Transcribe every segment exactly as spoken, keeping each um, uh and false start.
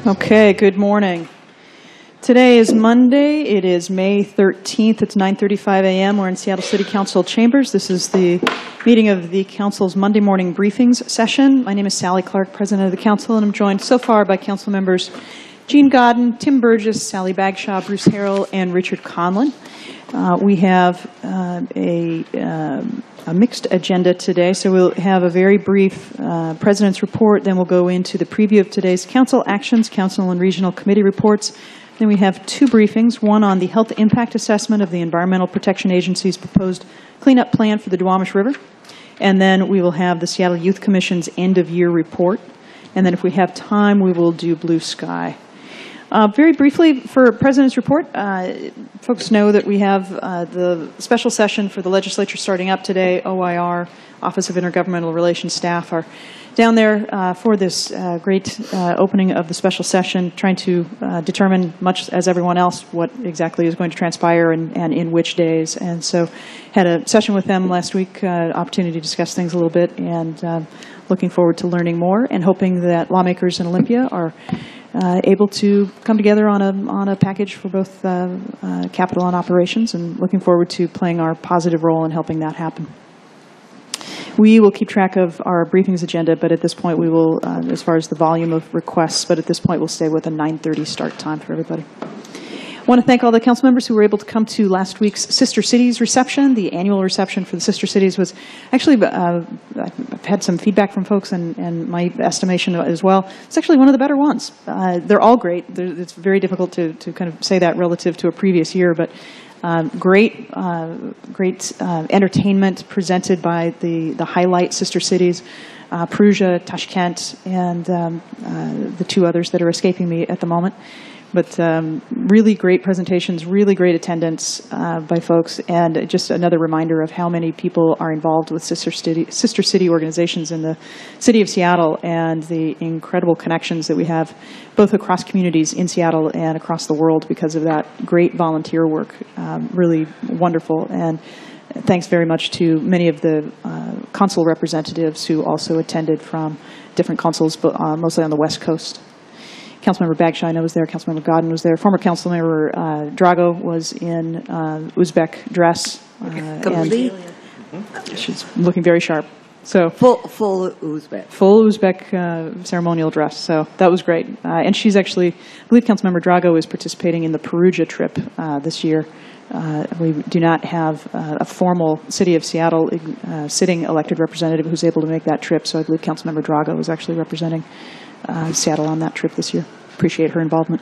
Okay, good morning. Today is Monday. It is May thirteenth. It's nine thirty-five a m We're in Seattle City Council chambers. This is the meeting of the Council's Monday morning briefings session. My name is Sally Clark, President of the Council, and I'm joined so far by Council members Jean Godden, Tim Burgess, Sally Bagshaw, Bruce Harrell, and Richard Conlon. Uh, we have uh, a, uh, a mixed agenda today, so we'll have a very brief uh, President's report, then we'll go into the preview of today's Council actions, Council and Regional Committee reports. Then we have two briefings, one on the health impact assessment of the Environmental Protection Agency's proposed cleanup plan for the Duwamish River, and then we will have the Seattle Youth Commission's end-of-year report, and then if we have time, we will do Blue Sky. Uh, very briefly, for President's report, uh, folks know that we have uh, the special session for the legislature starting up today. O I R, Office of Intergovernmental Relations staff are down there uh, for this uh, great uh, opening of the special session, trying to uh, determine, much as everyone else, what exactly is going to transpire and, and in which days. And so had a session with them last week, uh, opportunity to discuss things a little bit, and uh, looking forward to learning more and hoping that lawmakers in Olympia are Uh, able to come together on a on a package for both uh, uh, capital and operations, and looking forward to playing our positive role in helping that happen. We will keep track of our briefings agenda, but at this point we will, uh, as far as the volume of requests, but at this point we'll stay with a nine thirty start time for everybody. I want to thank all the council members who were able to come to last week's Sister Cities reception. The annual reception for the Sister Cities was actually, uh, I've had some feedback from folks, and, and my estimation as well, it's actually one of the better ones. Uh, they're all great. They're, it's very difficult to, to kind of say that relative to a previous year, but um, great, uh, great uh, entertainment presented by the, the highlight Sister Cities, uh, Perugia, Tashkent, and um, uh, the two others that are escaping me at the moment. But um, really great presentations, really great attendance uh, by folks, and just another reminder of how many people are involved with sister city, sister city organizations in the city of Seattle, and the incredible connections that we have both across communities in Seattle and across the world because of that great volunteer work. Um, really wonderful, and thanks very much to many of the uh, consul representatives who also attended from different consuls, but uh, mostly on the West Coast. Councilmember Bagshaw, I know, was there. Councilmember Godden was there. Former Councilmember uh, Drago was in uh, Uzbek dress. Uh, Complete? And she's looking very sharp. So Full, full Uzbek. Full Uzbek uh, ceremonial dress. So that was great. Uh, and she's actually, I believe Councilmember Drago is participating in the Perugia trip uh, this year. Uh, we do not have uh, a formal City of Seattle uh, sitting elected representative who's able to make that trip. So I believe Councilmember Drago is actually representing Uh, Seattle on that trip this year. Appreciate her involvement.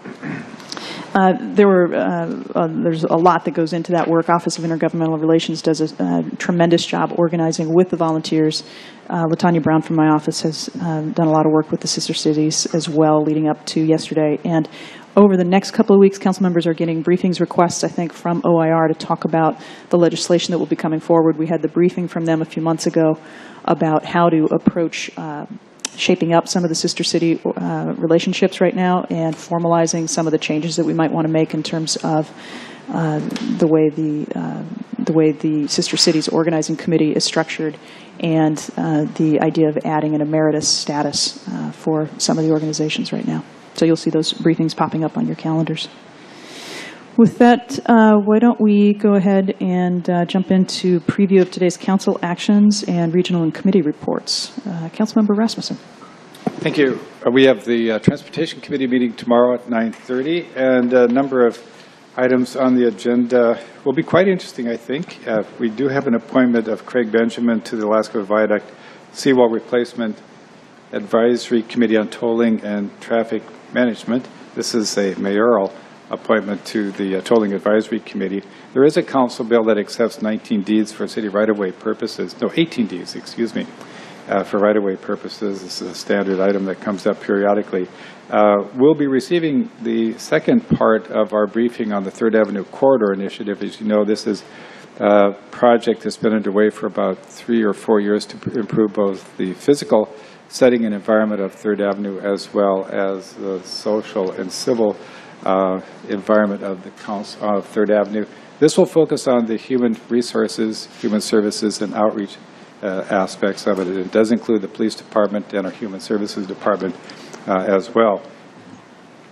Uh, there were uh, uh, there's a lot that goes into that work. Office of Intergovernmental Relations does a, a tremendous job organizing with the volunteers. Uh, Latanya Brown from my office has uh, done a lot of work with the sister cities as well, leading up to yesterday. And over the next couple of weeks, council members are getting briefings requests, I think, from O I R to talk about the legislation that will be coming forward. We had the briefing from them a few months ago about how to approach uh, shaping up some of the sister city uh, relationships right now, and formalizing some of the changes that we might want to make in terms of uh, the way the uh, the way the sister cities organizing committee is structured, and uh, the idea of adding an emeritus status uh, for some of the organizations right now. So you'll see those briefings popping up on your calendars. With that, uh, why don't we go ahead and uh, jump into preview of today's council actions and regional and committee reports. Uh, Councilmember Rasmussen. Thank you. Uh, we have the uh, Transportation Committee meeting tomorrow at nine thirty, and a number of items on the agenda will be quite interesting, I think. Uh, we do have an appointment of Craig Benjamin to the Alaska Viaduct Seawall Replacement Advisory Committee on Tolling and Traffic Management. This is a mayoral appointment to the uh, Tolling Advisory Committee. There is a council bill that accepts nineteen deeds for city right-of-way purposes. No, eighteen deeds, excuse me, uh, for right-of-way purposes. This is a standard item that comes up periodically. Uh, we'll be receiving the second part of our briefing on the Third Avenue Corridor Initiative. As you know, this is a project that's been underway for about three or four years to improve both the physical setting and environment of Third Avenue, as well as the social and civil Uh, environment of the council of Third Avenue. This will focus on the human resources, human services, and outreach uh, aspects of it. It does include the police department and our human services department uh, as well.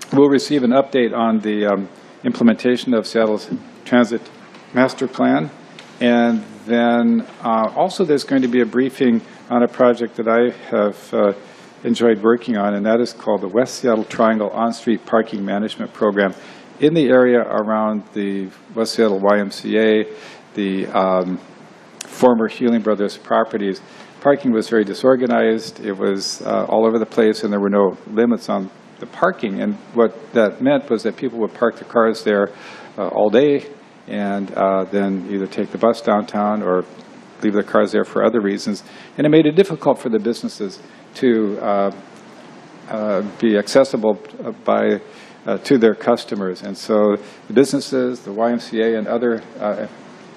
we'll receive an update on the um, implementation of Seattle's Transit Master Plan. And then uh, also there's going to be a briefing on a project that I have uh, enjoyed working on, and that is called the West Seattle Triangle On-Street Parking Management Program. In the area around the West Seattle Y M C A, the um, former Healing Brothers properties, parking was very disorganized. It was uh, all over the place, and there were no limits on the parking. And what that meant was that people would park their cars there uh, all day and uh, then either take the bus downtown or leave their cars there for other reasons. And it made it difficult for the businesses to uh, uh, be accessible by uh, to their customers. And so the businesses, the Y M C A, and other uh,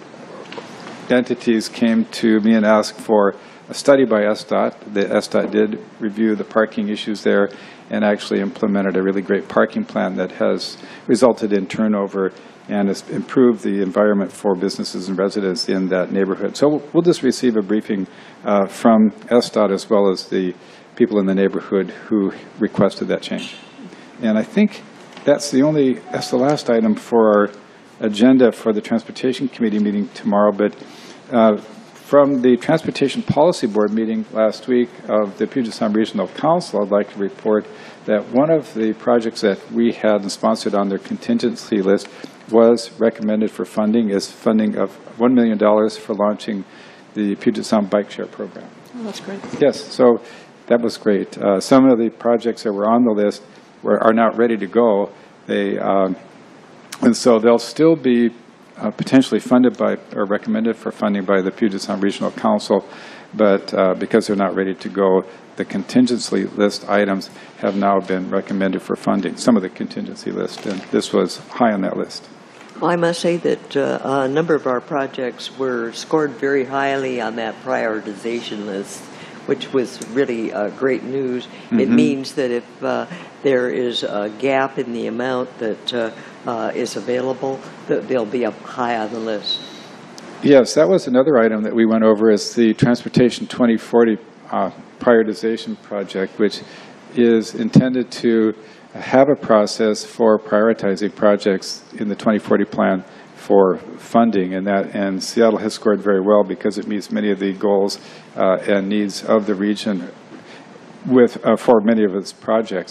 entities came to me and asked for a study by S DOT. The S DOT did review the parking issues there and actually implemented a really great parking plan that has resulted in turnover and has improved the environment for businesses and residents in that neighborhood. So we'll just receive a briefing uh, from S DOT as well as the people in the neighborhood who requested that change. And I think that's the only, that's the last item for our agenda for the Transportation Committee meeting tomorrow. But uh, from the Transportation Policy Board meeting last week of the Puget Sound Regional Council, I'd like to report that one of the projects that we had and sponsored on their contingency list was recommended for funding is funding of one million dollars for launching the Puget Sound Bike Share Program. Oh, that's great. Yes, so that was great. Uh, some of the projects that were on the list were, are not ready to go. They, um, and so they'll still be uh, potentially funded by or recommended for funding by the Puget Sound Regional Council, but uh, because they're not ready to go, the contingency list items have now been recommended for funding, some of the contingency list, and this was high on that list. Well, I must say that uh, a number of our projects were scored very highly on that prioritization list, which was really uh, great news. Mm-hmm. It means that if uh, there is a gap in the amount that uh, uh, is available, that they'll be up high on the list. Yes, that was another item that we went over is the Transportation twenty forty uh, prioritization project, which is intended to have a process for prioritizing projects in the twenty forty plan for funding, and that and Seattle has scored very well because it meets many of the goals uh, and needs of the region with uh, for many of its projects.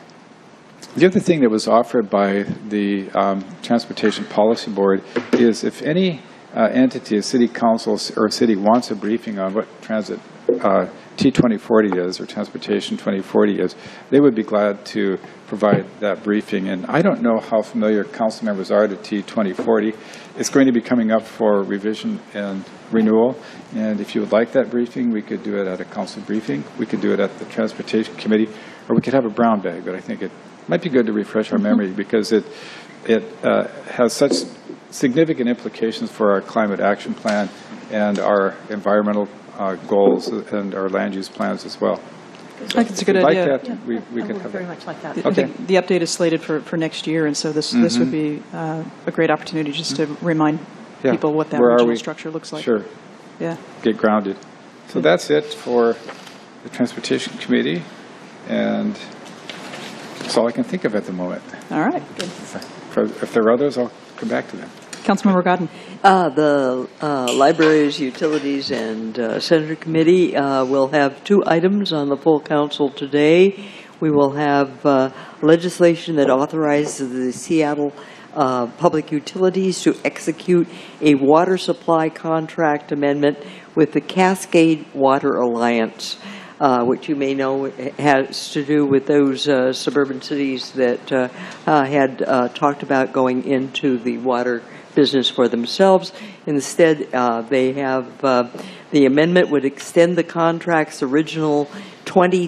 The other thing that was offered by the um, Transportation Policy Board is if any uh, entity, a city council or a city wants a briefing on what transit uh, T twenty forty is or Transportation twenty forty is, they would be glad to provide that briefing. And I don't know how familiar council members are to T twenty forty. It's going to be coming up for revision and renewal. And if you would like that briefing, we could do it at a council briefing. We could do it at the Transportation Committee, or we could have a brown bag. But I think it might be good to refresh our memory because it, it uh, has such significant implications for our climate action plan and our environmental Uh, goals and our land use plans as well. I think it's a good if idea. Like that, yeah. we, we I could would have very that. much like that. The, Okay. the, the update is slated for, for next year, and so this mm-hmm. this would be uh, a great opportunity just to remind Yeah. people what that Where are regional we? structure looks like. Sure. Yeah. Get grounded. So that's it for the Transportation Committee, and that's all I can think of at the moment. All right. Good. If, if there are others, I'll come back to them. Councilmember Godden. Uh, the uh, Libraries, Utilities, and uh, Senator Committee uh, will have two items on the full council today. We will have uh, legislation that authorizes the Seattle uh, Public Utilities to execute a water supply contract amendment with the Cascade Water Alliance, uh, which you may know has to do with those uh, suburban cities that uh, uh, had uh, talked about going into the water business for themselves. Instead, uh, they have, uh, the amendment would extend the contract's original twenty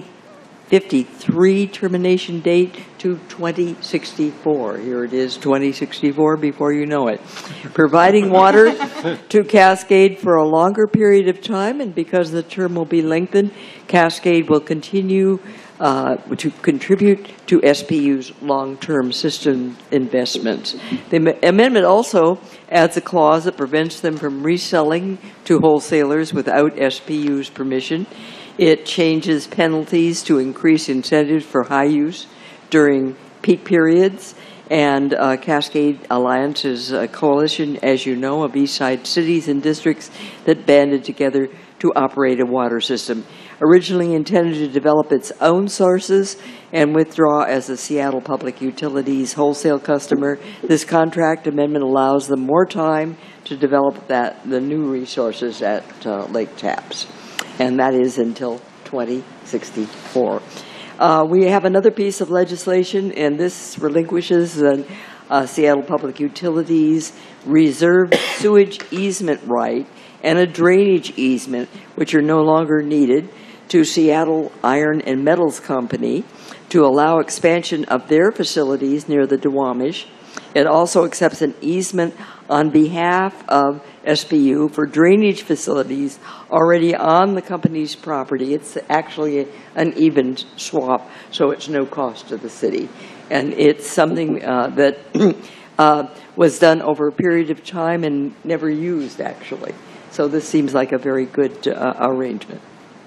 fifty-three termination date to twenty sixty-four. Here it is, twenty sixty-four, before you know it. Providing water to Cascade for a longer period of time, and because the term will be lengthened, Cascade will continue Uh, to contribute to S P U's long-term system investments. The am amendment also adds a clause that prevents them from reselling to wholesalers without S P U's permission. It changes penalties to increase incentives for high use during peak periods. And uh, Cascade Alliance is a coalition, as you know, of East Side cities and districts that banded together to operate a water system. Originally intended to develop its own sources and withdraw as a Seattle Public Utilities wholesale customer, this contract amendment allows them more time to develop that the new resources at uh, Lake Tapps, and that is until twenty sixty-four. Uh, we have another piece of legislation, and this relinquishes the uh, Seattle Public Utilities reserved sewage easement right and a drainage easement, which are no longer needed, to Seattle Iron and Metals Company to allow expansion of their facilities near the Duwamish. It also accepts an easement on behalf of S P U for drainage facilities already on the company's property. It's actually a, an even swap, so it's no cost to the city. And it's something uh, that uh, was done over a period of time and never used, actually. So this seems like a very good uh, arrangement.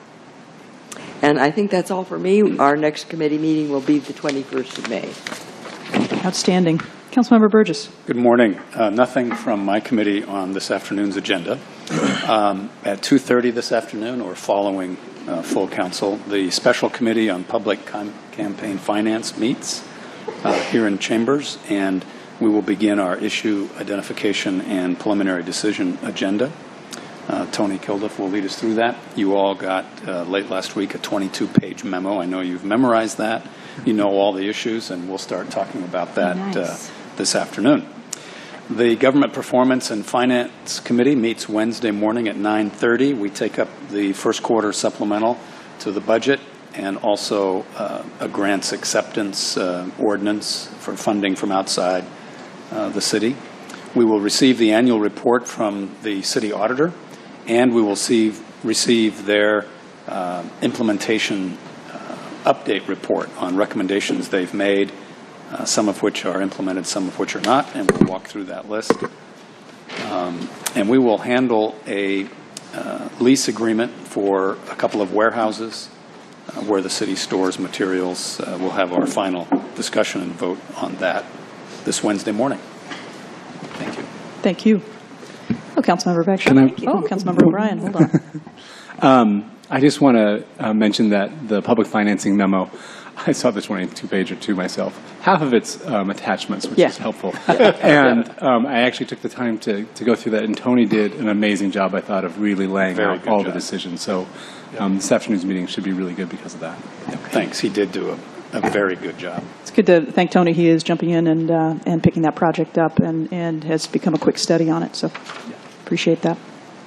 And I think that's all for me. Our next committee meeting will be the twenty-first of May. Outstanding. Councilmember Burgess. Good morning. Uh, nothing from my committee on this afternoon's agenda. Um, at two thirty this afternoon, or following uh, full council, the Special Committee on Public Com- Campaign Finance meets uh, here in Chambers, and we will begin our issue identification and preliminary decision agenda. Uh, Tony Kilduff will lead us through that. You all got, uh, late last week, a twenty-two page memo. I know you've memorized that. You know all the issues, and we'll start talking about that Nice. uh, this afternoon. The Government Performance and Finance Committee meets Wednesday morning at nine thirty. We take up the first quarter supplemental to the budget and also uh, a grants acceptance uh, ordinance for funding from outside uh, the city. We will receive the annual report from the city auditor, and we will see, receive their uh, implementation uh, update report on recommendations they've made, uh, some of which are implemented, some of which are not, and we'll walk through that list. Um, and we will handle a uh, lease agreement for a couple of warehouses uh, where the city stores materials. Uh, we'll have our final discussion and vote on that this Wednesday morning. Thank you. Thank you. Oh, Councilmember Bagshaw. Can I- Thank you. Oh, Councilmember O'Brien. Hold on. Um, I just want to uh, mention that the public financing memo, I saw the twenty-two page or two myself. Half of it's um, attachments, which Yeah. is helpful. And um, I actually took the time to, to go through that, and Tony did an amazing job, I thought, of really laying Very out good all job. the decisions. So um, this afternoon's meeting should be really good because of that. Thanks. He did do a, a very good job. It's good to thank Tony. He is jumping in and uh, and picking that project up and, and has become a quick study on it. So appreciate that.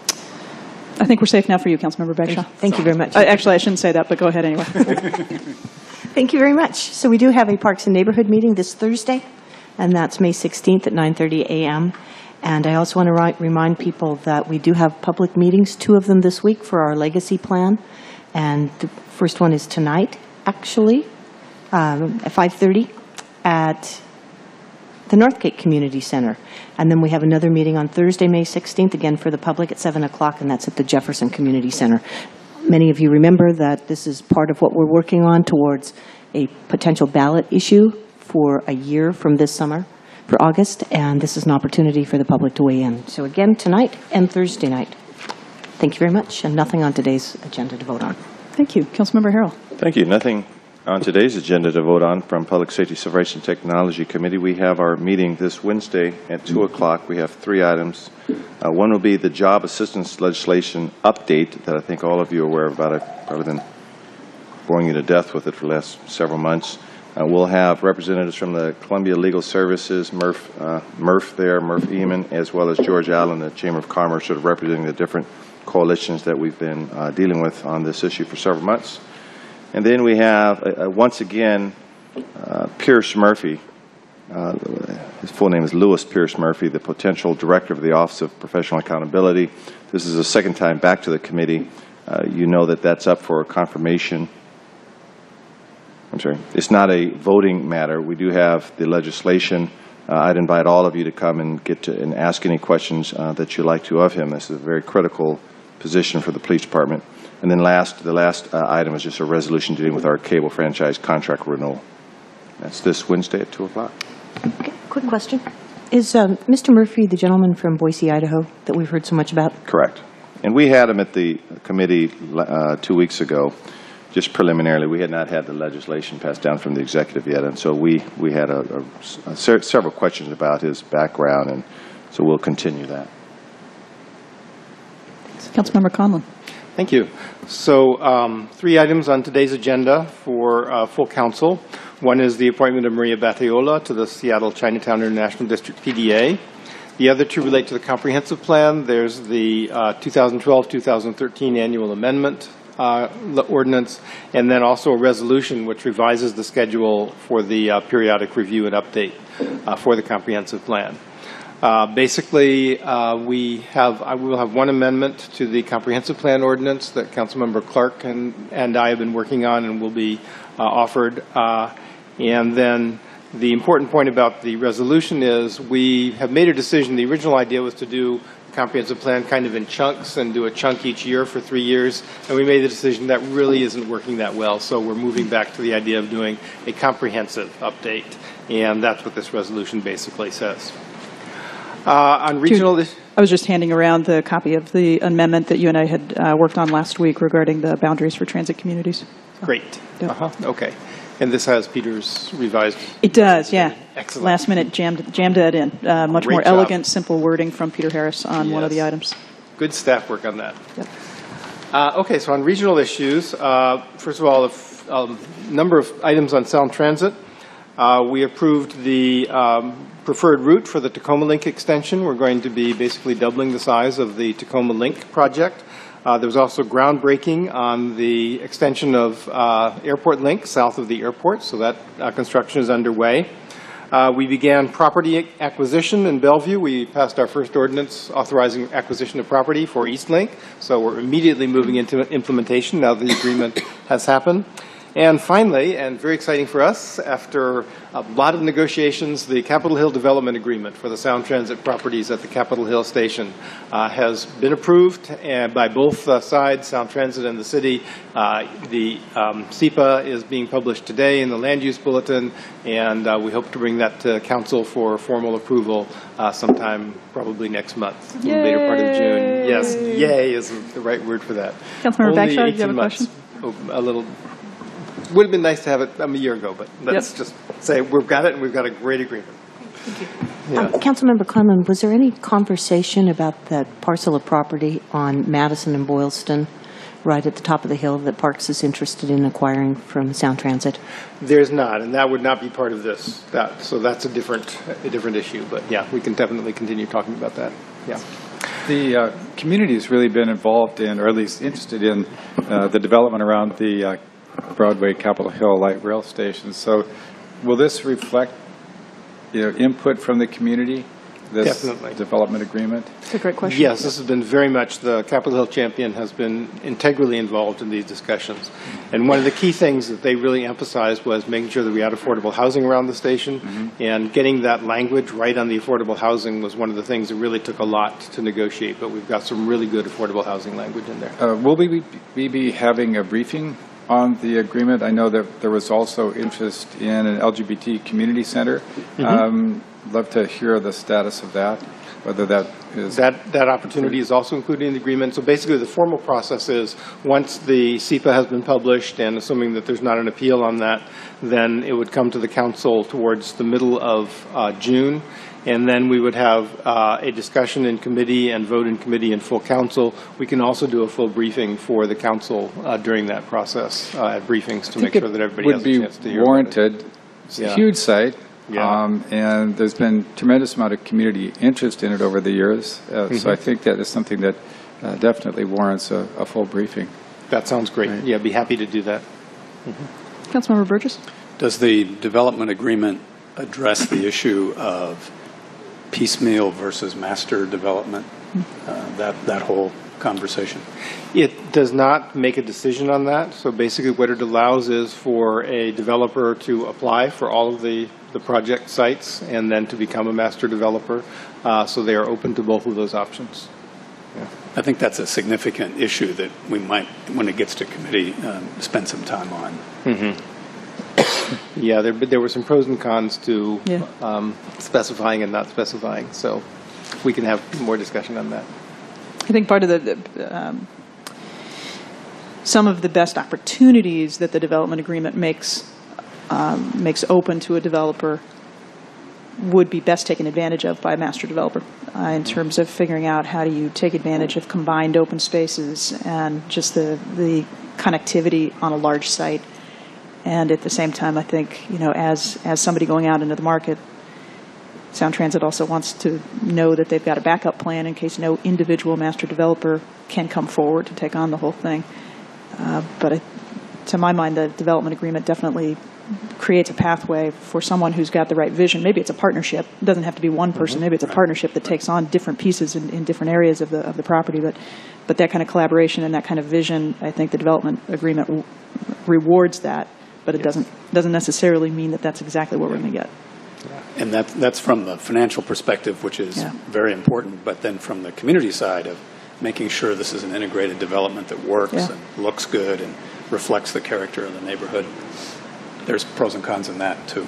I think we're safe now for you, Councilmember Bagshaw. Thank you very much. Uh, actually, I shouldn't say that, but go ahead anyway. Thank you very much. So we do have a Parks and Neighborhood meeting this Thursday, and that's May sixteenth at nine thirty a m And I also want to ri- remind people that we do have public meetings, two of them this week for our legacy plan. And the first one is tonight, actually, um, at five thirty at the Northgate Community Center. And then we have another meeting on Thursday, May sixteenth, again for the public at seven o'clock, and that's at the Jefferson Community Center. Many of you remember that this is part of what we're working on towards a potential ballot issue for a year from this summer, for August, and this is an opportunity for the public to weigh in. So again, tonight and Thursday night. Thank you very much, and nothing on today's agenda to vote on. Thank you. Councilmember Harrell. Thank you. Nothing on today's agenda to vote on from Public Safety, Civil Rights, and Technology Committee. We have our meeting this Wednesday at two o'clock. We have three items. Uh, one will be the job assistance legislation update that I think all of you are aware about, it, rather than boring you to death with it for the last several months. Uh, we'll have representatives from the Columbia Legal Services, Murph, uh, Murph there, Murph Eamon, as well as George Allen, the Chamber of Commerce, sort of representing the different coalitions that we've been uh, dealing with on this issue for several months. And then we have, uh, once again, uh, Pierce Murphy. Uh, his full name is Louis Pierce Murphy, the potential director of the Office of Professional Accountability. This is the second time back to the committee. Uh, you know that that's up for confirmation. I'm sorry. It's not a voting matter. We do have the legislation. Uh, I'd invite all of you to come and get to and ask any questions uh, that you'd like to of him. This is a very critical position for the police department. And then last, the last uh, item is just a resolution dealing with our cable franchise contract renewal. That's this Wednesday at two o'clock. Okay, quick question. Is um, Mister Murphy the gentleman from Boise, Idaho, that we've heard so much about? Correct. And we had him at the committee uh, two weeks ago, just preliminarily. We had not had the legislation passed down from the executive yet, and so we, we had a, a, a se several questions about his background, and so we'll continue that. Councilmember Conlon. Thank you. So um, three items on today's agenda for uh, full council. One is the appointment of Maria Batteola to the Seattle Chinatown International District P D A. The other two relate to the comprehensive plan. There's the uh, two thousand twelve two thousand thirteen annual amendment uh, ordinance, and then also a resolution which revises the schedule for the uh, periodic review and update uh, for the comprehensive plan. Uh, basically, uh, we have I will have one amendment to the comprehensive plan ordinance that Councilmember Clark and, and I have been working on and will be uh, offered. Uh, and then the important point about the resolution is we have made a decision. The original idea was to do the comprehensive plan kind of in chunks and do a chunk each year for three years. And we made the decision that really isn't working that well. So we're moving back to the idea of doing a comprehensive update. And that's what this resolution basically says. Uh, on regional, I was just handing around the copy of the amendment that you and I had uh, worked on last week regarding the boundaries for transit communities. Great. Yep. Uh-huh. Okay. And this has Peter's revised. It does, yeah. Excellent. Last minute jammed, jammed that in. Uh, much Great more job. elegant, simple wording from Peter Harris on Yes. one of the items. Good staff work on that. Yep. Uh, okay, so on regional issues, uh, first of all, a um, number of items on Sound Transit. Uh, we approved the um, preferred route for the Tacoma Link extension. We're going to be basically doubling the size of the Tacoma Link project. Uh, there was also groundbreaking on the extension of uh, Airport Link south of the airport, so that uh, construction is underway. Uh, we began property acquisition in Bellevue. We passed our first ordinance authorizing acquisition of property for East Link, so we're immediately moving into implementation now that the agreement has happened. And finally, and very exciting for us, after a lot of negotiations, the Capitol Hill Development Agreement for the Sound Transit properties at the Capitol Hill Station uh, has been approved and by both uh, sides, Sound Transit and the city. Uh, the um, S E P A is being published today in the Land Use Bulletin, and uh, we hope to bring that to Council for formal approval uh, sometime probably next month, in the later part of June. Yes, yay is the right word for that. Councilmember Only Bagshaw, do you have eighteen a months. question? Oh, a little. Would have been nice to have it um, a year ago, but let's Yep. just say we've got it and we've got a great agreement. Thank you. Yeah. Um, Councilmember Conlon, was there any conversation about that parcel of property on Madison and Boylston, right at the top of the hill, that Parks is interested in acquiring from Sound Transit? There's not, and that would not be part of this. That so that's a different a different issue. But yeah, we can definitely continue talking about that. Yeah. The uh, community has really been involved in, or at least interested in, uh, the development around the uh, Broadway Capitol Hill light rail station. So will this reflect, you know, input from the community, this Definitely. development agreement? That's a great question. Yes, this has been very much, the Capitol Hill Champion has been integrally involved in these discussions. And one of the key things that they really emphasized was making sure that we had affordable housing around the station, mm-hmm. and getting that language right on the affordable housing was one of the things that really took a lot to negotiate, but we've got some really good affordable housing language in there. Uh, will we be, we be having a briefing on the agreement? I know that there was also interest in an L G B T community center. Mm-hmm. Um, love to hear the status of that, whether that is... That, that opportunity is also included in the agreement. So basically the formal process is once the S E P A has been published, and assuming that there's not an appeal on that, then it would come to the council towards the middle of uh, June. And then we would have uh, a discussion in committee and vote in committee and full council. We can also do a full briefing for the council uh, during that process uh, at briefings to make sure that everybody has a chance to hear. Would be warranted. It's Yeah. a huge site, Yeah. um, and there's been tremendous amount of community interest in it over the years. Uh, Mm-hmm. So I think that is something that uh, definitely warrants a, a full briefing. That sounds great. Right. Yeah, be happy to do that. Councilmember Burgess? Does the development agreement address the issue of piecemeal versus master development, uh, that, that whole conversation? It does not make a decision on that. So basically what it allows is for a developer to apply for all of the, the project sites and then to become a master developer. Uh, so they are open to both of those options. Yeah. I think that's a significant issue that we might, when it gets to committee, um, spend some time on. Mm-hmm. Yeah, there, but there were some pros and cons to Yeah. um, specifying and not specifying, so we can have more discussion on that. I think part of the, the, um, some of the best opportunities that the development agreement makes, um, makes open to a developer would be best taken advantage of by a master developer uh, in terms of figuring out how do you take advantage of combined open spaces and just the, the connectivity on a large site. And at the same time, I think, you know, as, as somebody going out into the market, Sound Transit also wants to know that they've got a backup plan in case no individual master developer can come forward to take on the whole thing. Uh, but I, to my mind, the development agreement definitely creates a pathway for someone who's got the right vision. Maybe it's a partnership. It doesn't have to be one person. Mm-hmm. Maybe it's a partnership that takes on different pieces in, in different areas of the of the property. But but that kind of collaboration and that kind of vision, I think the development agreement w rewards that. But it Yes. doesn't doesn't necessarily mean that that's exactly what we're going to get. And that, that's from the financial perspective, which is Yeah. very important, but then from the community side of making sure this is an integrated development that works Yeah. and looks good and reflects the character of the neighborhood. There's pros and cons in that, too.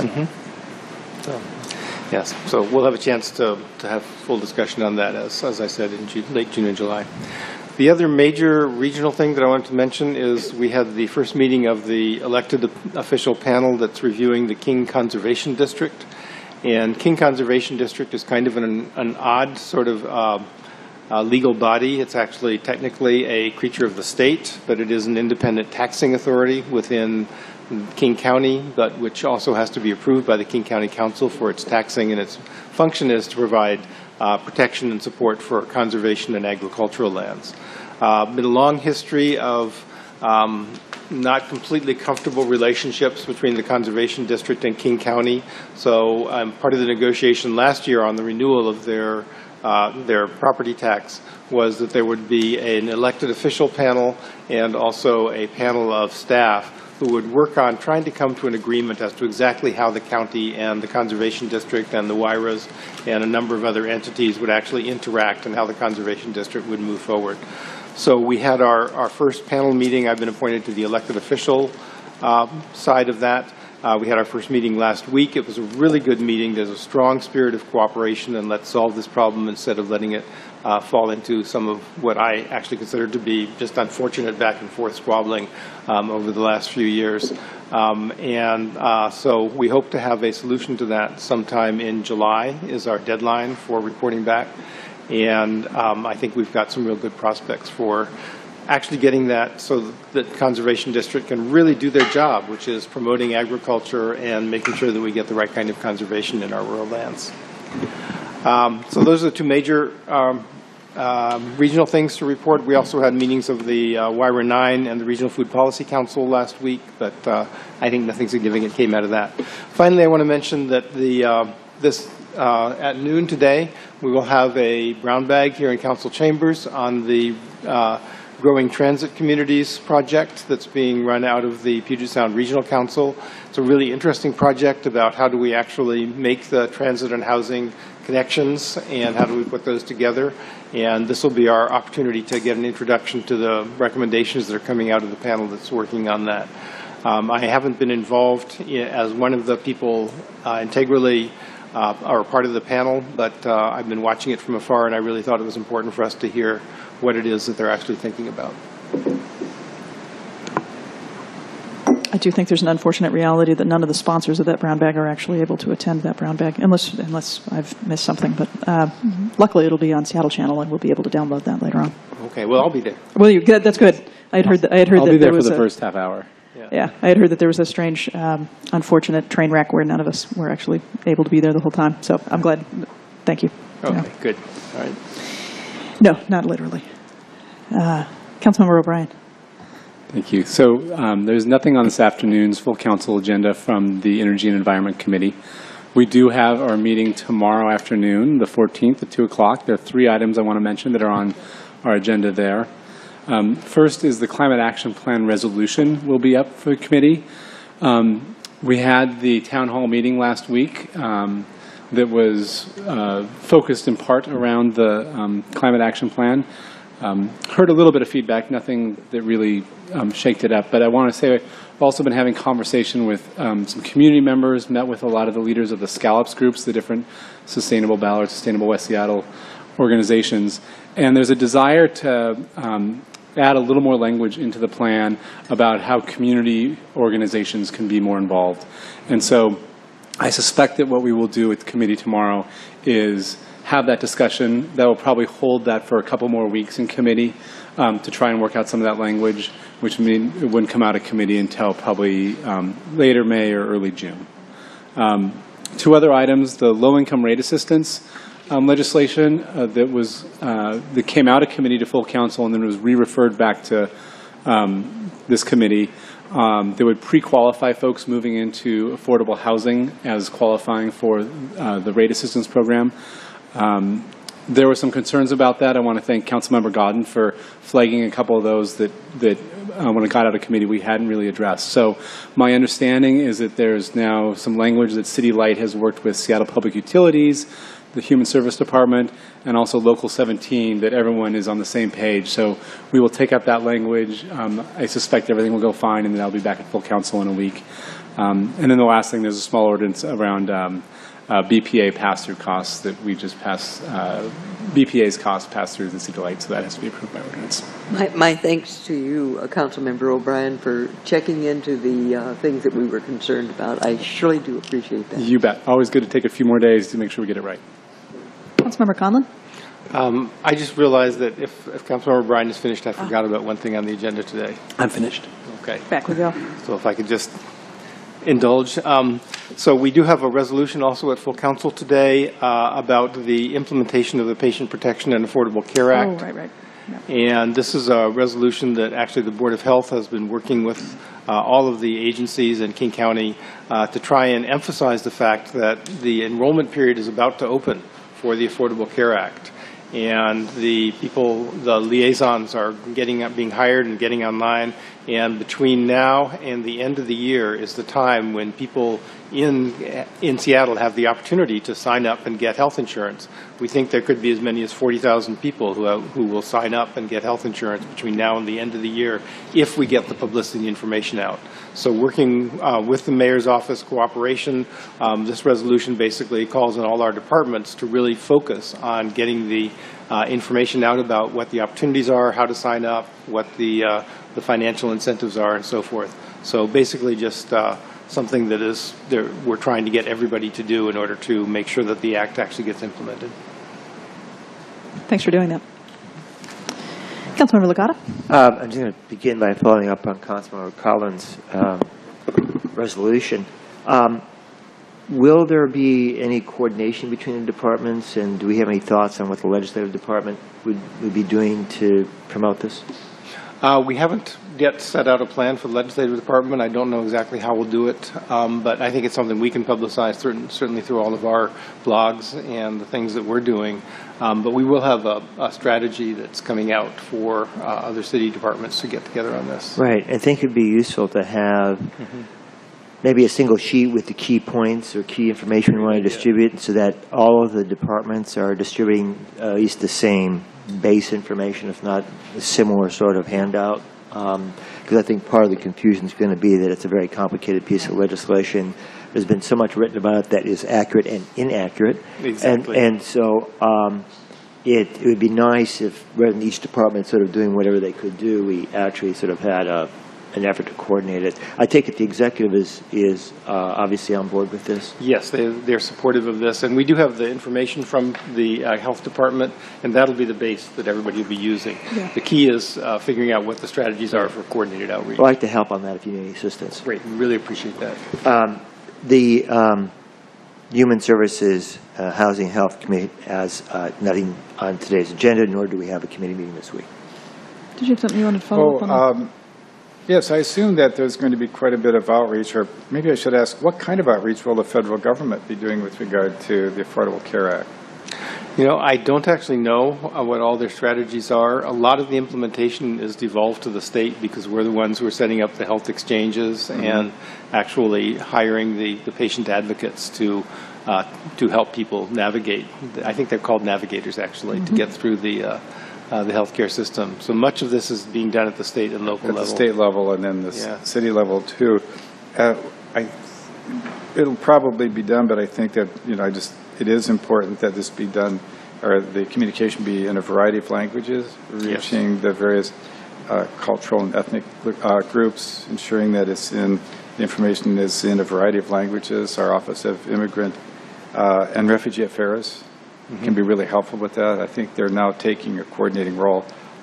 So, yes, so we'll have a chance to, to have full discussion on that, as, as I said, in June, late June and July. The other major regional thing that I wanted to mention is we had the first meeting of the elected official panel that's reviewing the King Conservation District. And King Conservation District is kind of an, an odd sort of uh, uh, legal body. It's actually technically a creature of the state, but it is an independent taxing authority within King County, but which also has to be approved by the King County Council for its taxing, and its function is to provide uh, protection and support for conservation and agricultural lands. Uh, been a long history of um, not completely comfortable relationships between the Conservation District and King County. So um, part of the negotiation last year on the renewal of their uh, their property tax was that there would be an elected official panel and also a panel of staff who would work on trying to come to an agreement as to exactly how the county and the Conservation District and the W I R As and a number of other entities would actually interact and how the Conservation District would move forward. So we had our, our first panel meeting. I've been appointed to the elected official um, side of that. Uh, we had our first meeting last week. It was a really good meeting. There's a strong spirit of cooperation, and let's solve this problem instead of letting it uh, fall into some of what I actually consider to be just unfortunate back and forth squabbling um, over the last few years. Um, and uh, so we hope to have a solution to that sometime in July is our deadline for reporting back. And um, I think we've got some real good prospects for actually getting that so that Conservation District can really do their job, which is promoting agriculture and making sure that we get the right kind of conservation in our rural lands. Um, so those are the two major um, uh, regional things to report. We also had meetings of the uh, W I R A nine and the Regional Food Policy Council last week, but uh, I think nothing significant came out of that. Finally, I want to mention that the uh, this uh, at noon today, we will have a brown bag here in council chambers on the uh, Growing Transit Communities project that's being run out of the Puget Sound Regional Council. It's a really interesting project about how do we actually make the transit and housing connections and how do we put those together. And this will be our opportunity to get an introduction to the recommendations that are coming out of the panel that's working on that. Um, I haven't been involved in, as one of the people uh, integrally uh, or part of the panel, but uh, I've been watching it from afar, and I really thought it was important for us to hear what it is that they're actually thinking about. I do think there's an unfortunate reality that none of the sponsors of that brown bag are actually able to attend that brown bag, unless unless I've missed something. But uh, luckily, it'll be on Seattle Channel, and we'll be able to download that later on. Okay, well, I'll be there. Well, you, good, that's good. I had heard that. I had heard I'll that be there there for was the a, first half hour. Yeah. Yeah, I had heard that there was a strange, um, unfortunate train wreck where none of us were actually able to be there the whole time. So I'm glad. Thank you. Okay, Yeah. good. All right. No, not literally. Uh, Councilmember O'Brien. Thank you. So um, there's nothing on this afternoon's full council agenda from the Energy and Environment Committee. We do have our meeting tomorrow afternoon, the fourteenth at two o'clock. There are three items I want to mention that are on our agenda there. Um, first is the Climate Action Plan resolution will be up for the committee. Um, we had the town hall meeting last week um, that was uh, focused in part around the um, Climate Action Plan. um, heard a little bit of feedback, nothing that really um, shaked it up. But I want to say I've also been having conversation with um, some community members, met with a lot of the leaders of the Scallops groups, the different Sustainable Ballard, Sustainable West Seattle organizations. And there's a desire to um, add a little more language into the plan about how community organizations can be more involved. And so I suspect that what we will do with the committee tomorrow is have that discussion. That will probably hold that for a couple more weeks in committee um, to try and work out some of that language, which mean it wouldn't come out of committee until probably um, later May or early June. Um, two other items, the low-income rate assistance um, legislation uh, that was uh, that came out of committee to full council and then was re-referred back to um, this committee. Um, they would pre-qualify folks moving into affordable housing as qualifying for uh, the rate assistance program. Um, there were some concerns about that. I want to thank Councilmember Godden for flagging a couple of those that, that uh, when it got out of committee, we hadn't really addressed. So my understanding is that there's now some language that City Light has worked with Seattle Public Utilities, the Human Service Department, and also Local seventeen, that everyone is on the same page. So we will take up that language. Um, I suspect everything will go fine, and then I'll be back at full council in a week. Um, and then the last thing, there's a small ordinance around um, uh, B P A pass-through costs that we just passed. Uh, B P A's costs pass through the City Light, so that has to be approved by ordinance. My, my thanks to you, uh, Councilmember O'Brien, for checking into the uh, things that we were concerned about. I surely do appreciate that. You bet. Always good to take a few more days to make sure we get it right. Councilmember Conlon? Um, I just realized that if, if Councilmember O'Brien is finished, I forgot about one thing on the agenda today. I'm finished. Okay. Back we go. So if I could just indulge. Um, so we do have a resolution also at full council today uh, about the implementation of the Patient Protection and Affordable Care Act. Oh, right, right. Yeah. And this is a resolution that actually the Board of Health has been working with uh, all of the agencies in King County uh, to try and emphasize the fact that the enrollment period is about to open for the Affordable Care Act. And the people, the liaisons are getting up, being hired and getting online. And between now and the end of the year is the time when people in in Seattle have the opportunity to sign up and get health insurance. We think there could be as many as forty thousand people who have, who will sign up and get health insurance between now and the end of the year if we get the publicity information out. So working uh, with the mayor's office cooperation, um, this resolution basically calls on all our departments to really focus on getting the uh, information out about what the opportunities are, how to sign up, what the uh, the financial incentives are, and so forth. So basically just uh, something that is we're trying to get everybody to do in order to make sure that the act actually gets implemented. Thanks for doing that. Councilmember Licata? Uh, I'm just going to begin by following up on Councilmember Collins' um, resolution. Um, will there be any coordination between the departments, and do we have any thoughts on what the legislative department would, would be doing to promote this? Uh, we haven't yet set out a plan for the legislative department. I don't know exactly how we'll do it, um, but I think it's something we can publicize certain, certainly through all of our blogs and the things that we're doing. Um, but we will have a, a strategy that's coming out for uh, other city departments to get together on this. Right. I think it would be useful to have mm-hmm. maybe a single sheet with the key points or key information we want to distribute yeah. so that all of the departments are distributing uh, at least the same base information, if not a similar sort of handout. Because um, I think part of the confusion is going to be that it's a very complicated piece of legislation. There's been so much written about it that is accurate and inaccurate. Exactly. And, and so um, it, it would be nice if, rather than each department sort of doing whatever they could do, we actually sort of had a, an effort to coordinate it. I take it the executive is, is uh, obviously on board with this? Yes, they, they're supportive of this. And we do have the information from the uh, health department, and that'll be the base that everybody will be using. Yeah. The key is uh, figuring out what the strategies are for coordinated outreach. I'd like to help on that if you need any assistance. Great. We really appreciate that. Um, the um, Human Services uh, Housing Health Committee has uh, nothing on today's agenda, nor do we have a committee meeting this week. Did you have something you wanted to follow oh, up on? Um, yes, I assume that there's going to be quite a bit of outreach, or maybe I should ask, what kind of outreach will the federal government be doing with regard to the Affordable Care Act? You know, I don't actually know uh, what all their strategies are. A lot of the implementation is devolved to the state because we're the ones who are setting up the health exchanges mm-hmm. and actually hiring the, the patient advocates to uh, to help people navigate. I think they're called navigators, actually, mm-hmm. to get through the uh, uh, the healthcare system. So much of this is being done at the state and local At level. the state level and then the Yeah. s- city level too. Uh, I, it'll probably be done, but I think that, you know, I just, it is important that this be done, or the communication be in a variety of languages, reaching the various uh, cultural and ethnic uh, groups, ensuring that it's in, the information is in a variety of languages. Our Office of Immigrant uh, and Refugee Affairs mm-hmm. can be really helpful with that. I think they're now taking a coordinating role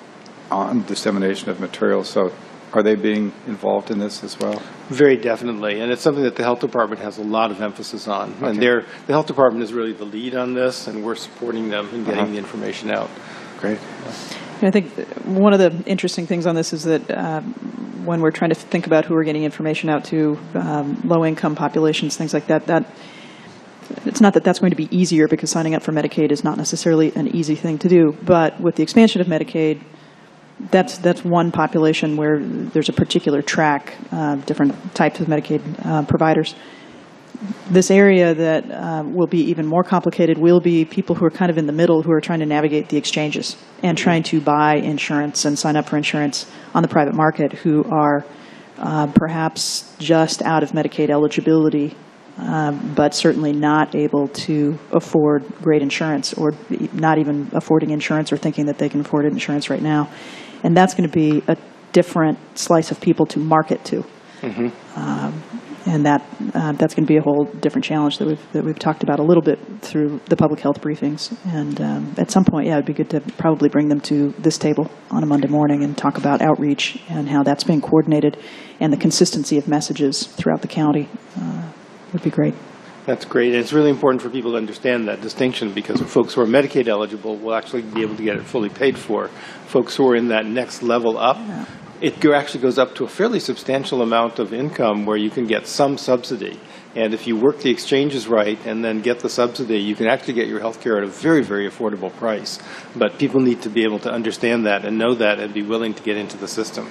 on dissemination of materials. So are they being involved in this as well? Very definitely, and it's something that the health department has a lot of emphasis on. Okay. And they're, the health department is really the lead on this, and we're supporting them in getting Uh-huh. the information out. Great. I think one of the interesting things on this is that um, when we're trying to think about who we're getting information out to, um, low-income populations, things like that, that it's not that that's going to be easier, because signing up for Medicaid is not necessarily an easy thing to do. But with the expansion of Medicaid, that's that's one population where there's a particular track, uh, different types of Medicaid uh, providers. This area that uh, will be even more complicated will be people who are kind of in the middle, who are trying to navigate the exchanges and trying to buy insurance and sign up for insurance on the private market, who are uh, perhaps just out of Medicaid eligibility, um, but certainly not able to afford great insurance, or not even affording insurance or thinking that they can afford insurance right now. And that's going to be a different slice of people to market to. Mm-hmm. um, And that uh, that's going to be a whole different challenge that we've that we've talked about a little bit through the public health briefings. And um, at some point, yeah, it'd be good to probably bring them to this table on a Monday morning and talk about outreach and how that's being coordinated, and the consistency of messages throughout the county uh, would be great. That's great. And it's really important for people to understand that distinction, because folks who are Medicaid eligible will actually be able to get it fully paid for. Folks who are in that next level up, Yeah. it go- actually goes up to a fairly substantial amount of income where you can get some subsidy. And if you work the exchanges right and then get the subsidy, you can actually get your health care at a very, very affordable price. But people need to be able to understand that and know that and be willing to get into the system.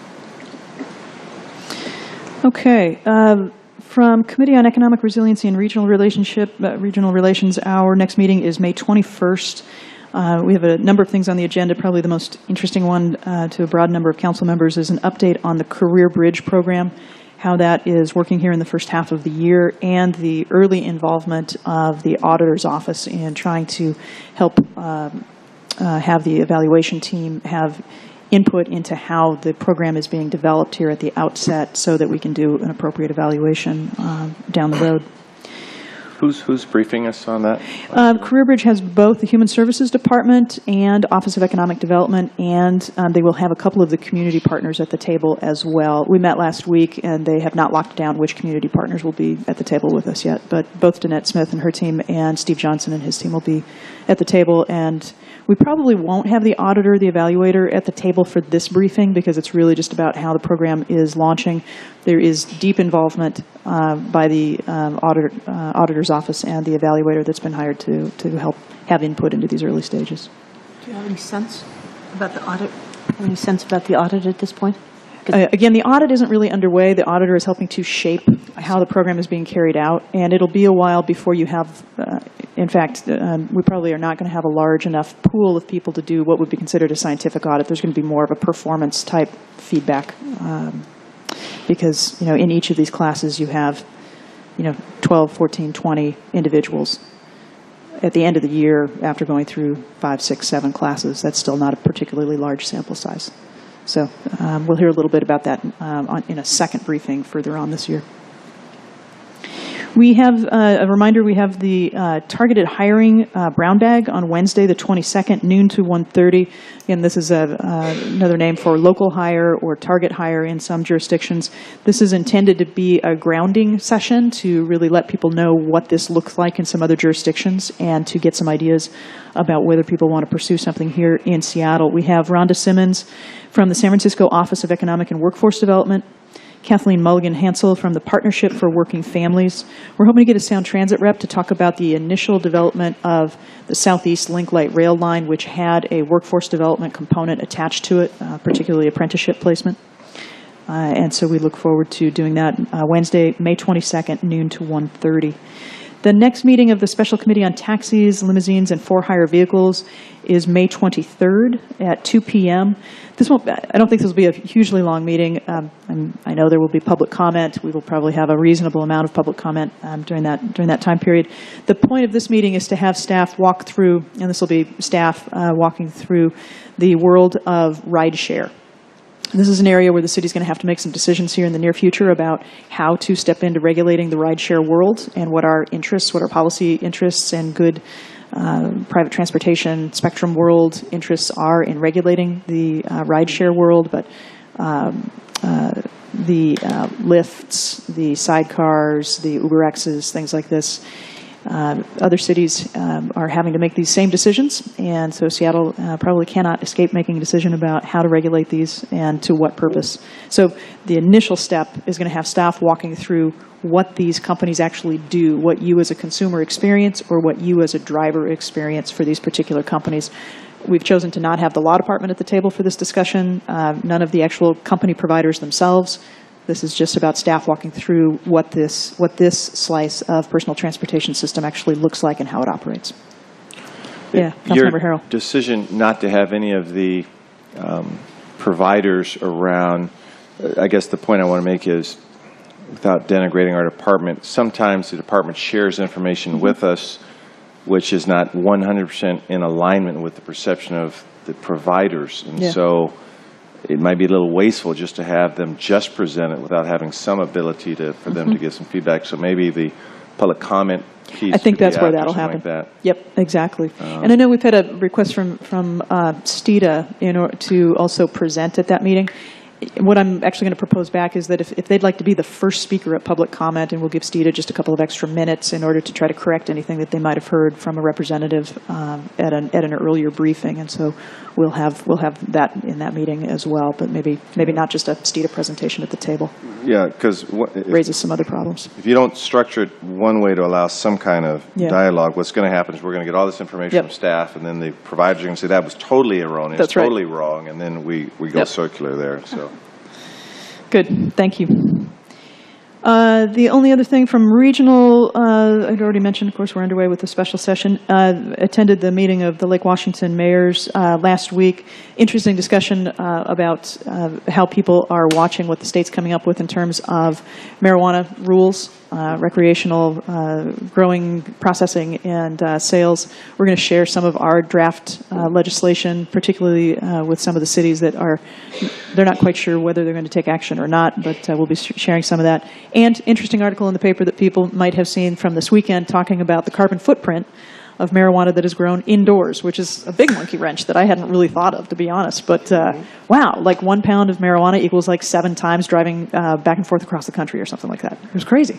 Okay. Um, from Committee on Economic Resiliency and Regional Relationship, uh, Regional Relations, our next meeting is May twenty-first. Uh, we have a number of things on the agenda. Probably the most interesting one uh, to a broad number of council members is an update on the Career Bridge program, how that is working here in the first half of the year, and the early involvement of the auditor's office in trying to help um, uh, have the evaluation team have input into how the program is being developed here at the outset, so that we can do an appropriate evaluation um, down the road. Who's, who's briefing us on that? Uh, Career Bridge has both the Human Services Department and Office of Economic Development, and um, they will have a couple of the community partners at the table as well. We met last week, and they have not locked down which community partners will be at the table with us yet, but both Danette Smith and her team and Steve Johnson and his team will be at the table. And we probably won't have the auditor, the evaluator, at the table for this briefing, because it's really just about how the program is launching. There is deep involvement uh, by the um, auditor, uh, auditor's office and the evaluator that's been hired to, to help have input into these early stages. Do you have any sense about the audit? Any sense about the audit at this point? Uh, again, the audit isn't really underway. The auditor is helping to shape how the program is being carried out, and it'll be a while before you have, uh, in fact, um, we probably are not going to have a large enough pool of people to do what would be considered a scientific audit. There's going to be more of a performance-type feedback, um, because, you know, in each of these classes you have, you know, twelve, fourteen, twenty individuals. At the end of the year, after going through five, six, seven classes, that's still not a particularly large sample size. So um, we'll hear a little bit about that um, on, in a second briefing further on this year. We have uh, a reminder, we have the uh, targeted hiring uh, brown bag on Wednesday, the twenty-second, noon to one thirty. Again, this is a, uh, another name for local hire or target hire in some jurisdictions. This is intended to be a grounding session to really let people know what this looks like in some other jurisdictions, and to get some ideas about whether people want to pursue something here in Seattle. We have Rhonda Simmons from the San Francisco Office of Economic and Workforce Development, Kathleen Mulligan-Hansel from the Partnership for Working Families. We're hoping to get a Sound Transit rep to talk about the initial development of the Southeast Link Light Rail line, which had a workforce development component attached to it, uh, particularly apprenticeship placement. Uh, and so we look forward to doing that uh, Wednesday, May twenty-second, noon to one thirty. The next meeting of the Special Committee on Taxis, Limousines, and For-Hire Vehicles is May twenty-third at two p m This won't, I don't think this will be a hugely long meeting. Um, I'm, I know there will be public comment. We will probably have a reasonable amount of public comment um, during that during that time period. The point of this meeting is to have staff walk through, and this will be staff uh, walking through the world of rideshare. This is an area where the city's going to have to make some decisions here in the near future about how to step into regulating the rideshare world and what our interests, what our policy interests and good uh, private transportation spectrum world interests are in regulating the uh, rideshare world. But um, uh, the uh, Lyfts, the sidecars, the UberXs, things like this, Uh, other cities um, are having to make these same decisions, and so Seattle uh, probably cannot escape making a decision about how to regulate these and to what purpose. So the initial step is going to have staff walking through what these companies actually do, what you as a consumer experience or what you as a driver experience for these particular companies. We've chosen to not have the law department at the table for this discussion, uh, none of the actual company providers themselves. This is just about staff walking through what this what this slice of personal transportation system actually looks like and how it operates. Yeah, Councilmember Harrell. Your decision not to have any of the um, providers around, I guess the point I want to make is, without denigrating our department, sometimes the department shares information with us which is not one hundred percent in alignment with the perception of the providers. And yeah. so it might be a little wasteful just to have them just present it without having some ability to, for them mm-hmm. to give some feedback. So maybe the public comment piece. I think that's where after, that'll happen. Like that. Yep, exactly. Um, and I know we've had a request from from uh, STITA in order to also present at that meeting. What I'm actually going to propose back is that if, if they'd like to be the first speaker at public comment, and we'll give STITA just a couple of extra minutes in order to try to correct anything that they might have heard from a representative um, at an at an earlier briefing, and so we'll have we'll have that in that meeting as well. But maybe maybe not just a STITA presentation at the table. Yeah, because raises some other problems. If you don't structure it one way to allow some kind of yeah. dialogue, what's going to happen is we're going to get all this information yep. from staff, and then the providers are going to say that was totally erroneous, That's right. totally wrong, and then we we go yep. circular there. So. Good, thank you. Uh, the only other thing from regional, uh, I'd already mentioned, of course, we're underway with the special session. Uh, attended the meeting of the Lake Washington mayors uh, last week. Interesting discussion uh, about uh, how people are watching what the state's coming up with in terms of marijuana rules, uh, recreational uh, growing, processing, and uh, sales. We're going to share some of our draft uh, legislation, particularly uh, with some of the cities that are, they're not quite sure whether they're going to take action or not, but uh, we'll be sh sharing some of that. And interesting article in the paper that people might have seen from this weekend talking about the carbon footprint of marijuana that is grown indoors, which is a big monkey wrench that I hadn't really thought of, to be honest. But uh, wow, like one pound of marijuana equals like seven times driving uh, back and forth across the country or something like that. It was crazy.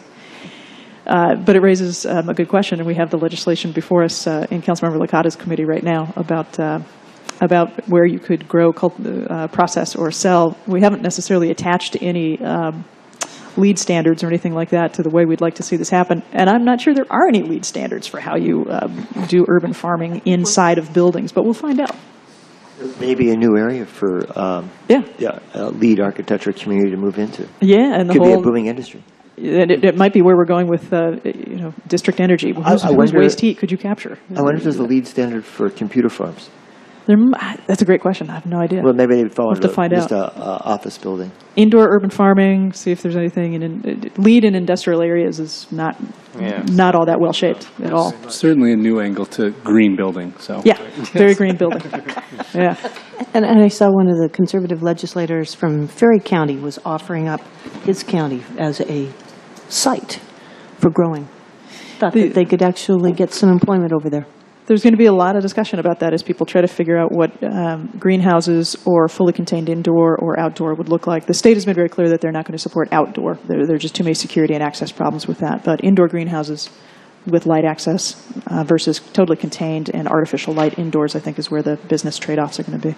Uh, but it raises um, a good question, and we have the legislation before us uh, in Councilmember Licata's committee right now about uh, about where you could grow, cult uh, process, or sell. We haven't necessarily attached any um, lead standards or anything like that to the way we'd like to see this happen. And I'm not sure there are any lead standards for how you uh, do urban farming inside of buildings, but we'll find out. Maybe a new area for um, yeah. Yeah, a lead architecture community to move into. Yeah, and the Could whole, be a booming industry. And it, it might be where we're going with, uh, you know, district energy. Whose, I, I whose wonder, waste heat could you capture? I wonder if there's a lead standard for computer farms. There, that's a great question. I have no idea. Well, maybe they would fall we'll into to find just out. a uh, office building. Indoor urban farming, see if there's anything. In, in, lead in industrial areas is not yeah. not all that well shaped at all. Certainly a new angle to green building. So yeah, very green building. Yeah. And, and I saw one of the conservative legislators from Ferry County was offering up his county as a site for growing. Thought the, that they could actually get some employment over there. There's going to be a lot of discussion about that as people try to figure out what um, greenhouses or fully contained indoor or outdoor would look like. The state has made very clear that they're not going to support outdoor. There, there are just too many security and access problems with that. But indoor greenhouses with light access uh, versus totally contained and artificial light indoors, I think, is where the business trade-offs are going to be.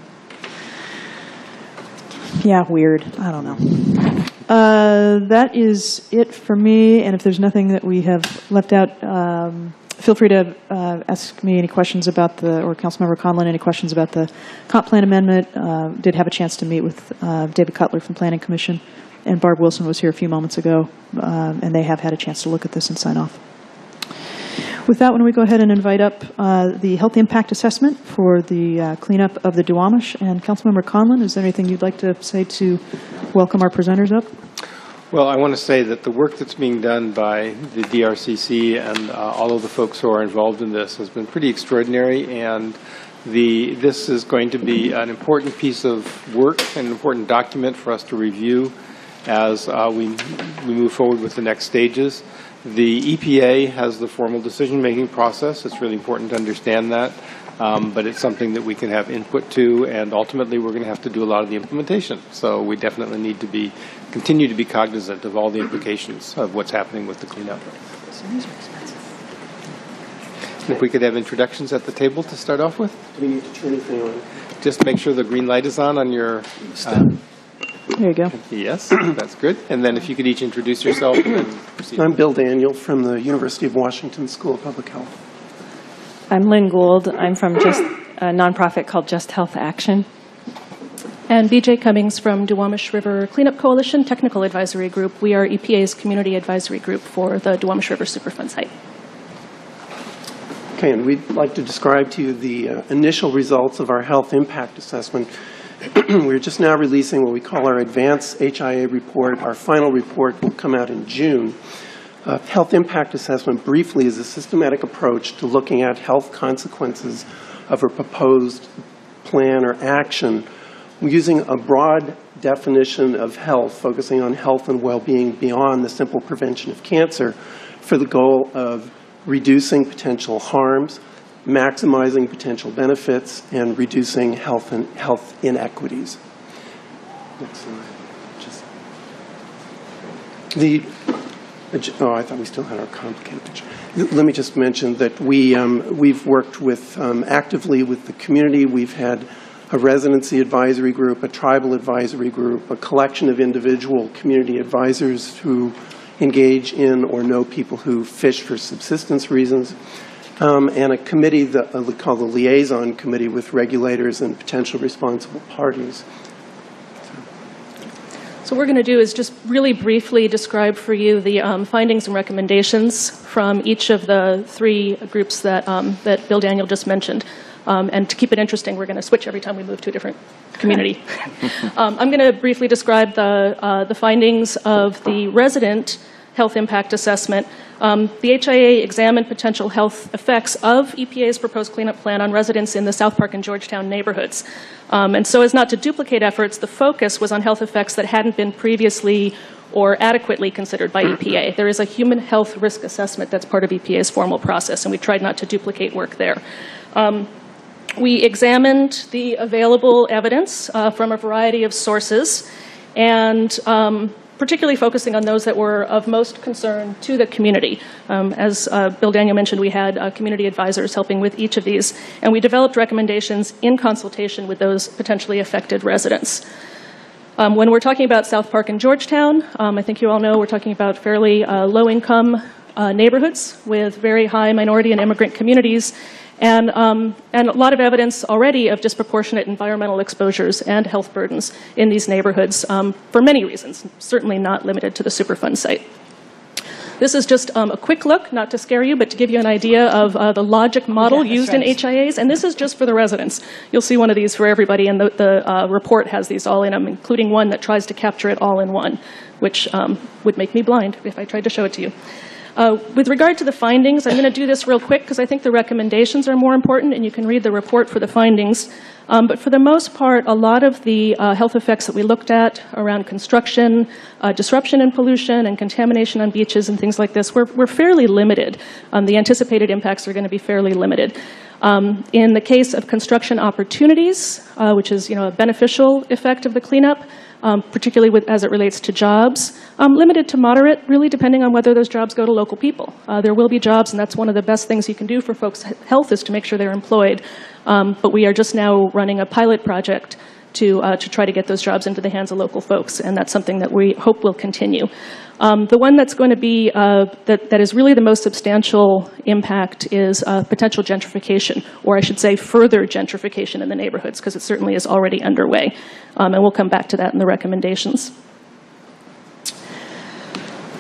Yeah, weird. I don't know. Uh, that is it for me. And if there's nothing that we have left out, um, feel free to uh, ask me any questions about the, or Councilmember Conlon, any questions about the comp plan amendment. Uh, did have a chance to meet with uh, David Cutler from Planning Commission, and Barb Wilson was here a few moments ago, um, and they have had a chance to look at this and sign off. With that, why don't we go ahead and invite up uh, the health impact assessment for the uh, cleanup of the Duwamish. And Councilmember Conlon, is there anything you'd like to say to welcome our presenters up? Well, I want to say that the work that's being done by the D R C C and uh, all of the folks who are involved in this has been pretty extraordinary, and the this is going to be an important piece of work and an important document for us to review as uh, we, we move forward with the next stages. The E P A has the formal decision-making process. It's really important to understand that, um, but it's something that we can have input to, and ultimately we're going to have to do a lot of the implementation. So we definitely need to be continue to be cognizant of all the implications of what's happening with the cleanup. And if we could have introductions at the table to start off with. Do we need to turn anything on? Just make sure the green light is on on your... Uh, There you go. yes, that's good. And then if you could each introduce yourself and then proceed. I'm Bill Daniel from the University of Washington School of Public Health. I'm Lynn Gould. I'm from just a nonprofit called Just Health Action. And B J Cummings from Duwamish River Cleanup Coalition Technical Advisory Group. We are E P A's community advisory group for the Duwamish River Superfund site. Okay, and we'd like to describe to you the uh, initial results of our health impact assessment. We're just now releasing what we call our advanced H I A report. Our final report will come out in June. Uh, health impact assessment, briefly, is a systematic approach to looking at health consequences of a proposed plan or action using a broad definition of health, focusing on health and well-being beyond the simple prevention of cancer, for the goal of reducing potential harms, maximizing potential benefits, and reducing health and health inequities. Next slide. Just the oh, I thought we still had our complicated picture. Let me just mention that we um, we've worked with um, actively with the community. We've had a residency advisory group, a tribal advisory group, a collection of individual community advisors who engage in or know people who fish for subsistence reasons, um, and a committee that uh, we call the liaison committee with regulators and potential responsible parties. So what we're going to do is just really briefly describe for you the um, findings and recommendations from each of the three groups that, um, that Bill Daniel just mentioned. Um, and to keep it interesting, we're going to switch every time we move to a different community. um, I'm going to briefly describe the, uh, the findings of the resident health impact assessment. Um, the H I A examined potential health effects of E P A's proposed cleanup plan on residents in the South Park and Georgetown neighborhoods. Um, and so as not to duplicate efforts, the focus was on health effects that hadn't been previously or adequately considered by E P A. There is a human health risk assessment that's part of E P A's formal process, and we tried not to duplicate work there. Um, We examined the available evidence uh, from a variety of sources, and um, particularly focusing on those that were of most concern to the community. Um, as uh, Bill Daniel mentioned, we had uh, community advisors helping with each of these, and we developed recommendations in consultation with those potentially affected residents. Um, when we're talking about South Park and Georgetown, um, I think you all know we're talking about fairly uh, low-income uh, neighborhoods with very high minority and immigrant communities, And, um, and a lot of evidence already of disproportionate environmental exposures and health burdens in these neighborhoods um, for many reasons, certainly not limited to the Superfund site. This is just um, a quick look, not to scare you, but to give you an idea of uh, the logic model yeah, used right. in H I As, and this is just for the residents. You'll see one of these for everybody, and the, the uh, report has these all in them, including one that tries to capture it all in one, which um, would make me blind if I tried to show it to you. Uh, with regard to the findings, I'm going to do this real quick because I think the recommendations are more important, and you can read the report for the findings. Um, but for the most part, a lot of the uh, health effects that we looked at around construction, uh, disruption and pollution, and contamination on beaches and things like this were, were fairly limited. Um, the anticipated impacts are going to be fairly limited. Um, in the case of construction opportunities, uh, which is you know, a beneficial effect of the cleanup, Um, particularly with, as it relates to jobs, um, limited to moderate, really depending on whether those jobs go to local people. Uh, there will be jobs, and that's one of the best things you can do for folks' health is to make sure they're employed. Um, but we are just now running a pilot project to, uh, to try to get those jobs into the hands of local folks, and that's something that we hope will continue. Um, the one that's going to be, uh, that, that is really the most substantial impact is uh, potential gentrification, or I should say further gentrification in the neighborhoods, because it certainly is already underway. Um, and we'll come back to that in the recommendations.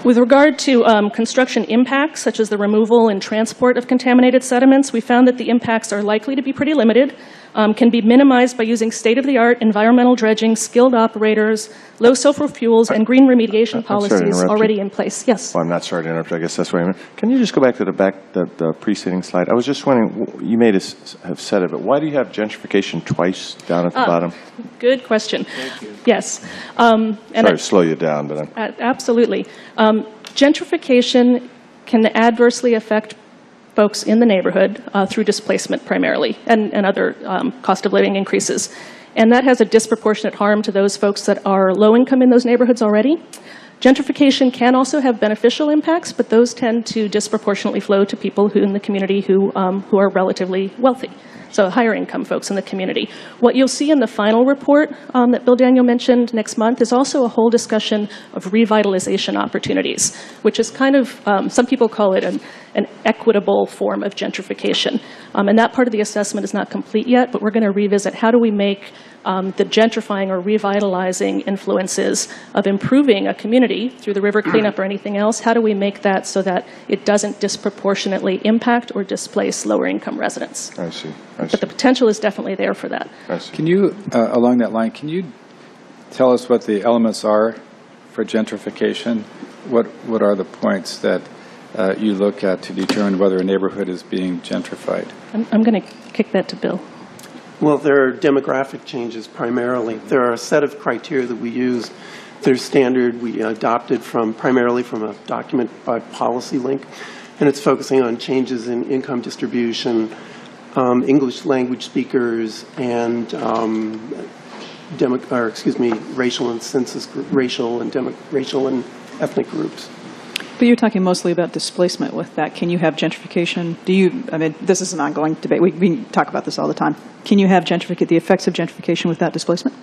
With regard to um, construction impacts, such as the removal and transport of contaminated sediments, we found that the impacts are likely to be pretty limited, um, can be minimized by using state-of-the-art environmental dredging, skilled operators, low sulfur fuels, and green remediation policies already in place. Yes? Well, I'm not sorry to interrupt. I guess that's what I meant. Can you just go back to the back, the, the preceding slide? I was just wondering, you may have said it, but why do you have gentrification twice down at the Ah, bottom? Good question. Thank you. Yes. Um, and Sorry I- to slow you down, but I'm... Uh, Absolutely. Um, gentrification can adversely affect folks in the neighborhood uh, through displacement primarily and, and other um, cost of living increases. And that has a disproportionate harm to those folks that are low income in those neighborhoods already. Gentrification can also have beneficial impacts, but those tend to disproportionately flow to people who in the community who, um, who are relatively wealthy. So higher income folks in the community. What you'll see in the final report um, that Bill Daniel mentioned next month is also a whole discussion of revitalization opportunities, which is kind of, um, some people call it an, an equitable form of gentrification. Um, and that part of the assessment is not complete yet, but we're going to revisit how do we make um, the gentrifying or revitalizing influences of improving a community through the river cleanup or anything else, how do we make that so that it doesn't disproportionately impact or displace lower income residents? I see. I see. But the potential is definitely there for that. I see. Can you, uh, along that line, can you tell us what the elements are for gentrification? What, what are the points that uh, you look at to determine whether a neighborhood is being gentrified? I'm, I'm going to kick that to Bill. Well, there are demographic changes primarily. There are a set of criteria that we use. They're standard. We adopted from primarily from a document by policy link, and it's focusing on changes in income distribution, um, English language speakers, and um, demo, or excuse me, racial and census, racial and demo, racial and ethnic groups. But you're talking mostly about displacement with that. Can you have gentrification? Do you, I mean, this is an ongoing debate. We, we talk about this all the time. Can you have gentrification, the effects of gentrification without displacement?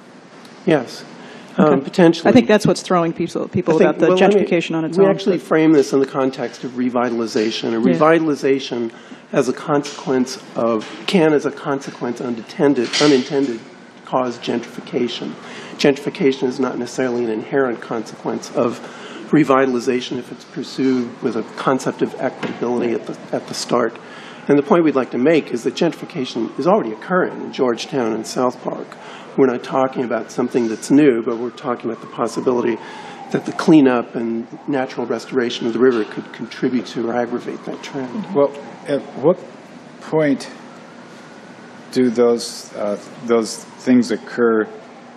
Yes, Okay. um, potentially. I think that's what's throwing people, people I think- about the well, let me- gentrification on its we own. We actually frame this in the context of revitalization. A Yeah. revitalization as a consequence of, can as a consequence unintended, unintended cause gentrification. Gentrification is not necessarily an inherent consequence of revitalization if it's pursued with a concept of equitability at the, at the start. And the point we'd like to make is that gentrification is already occurring in Georgetown and South Park. We're not talking about something that's new, but we're talking about the possibility that the cleanup and natural restoration of the river could contribute to or aggravate that trend. Well, at what point do those, uh, those things occur,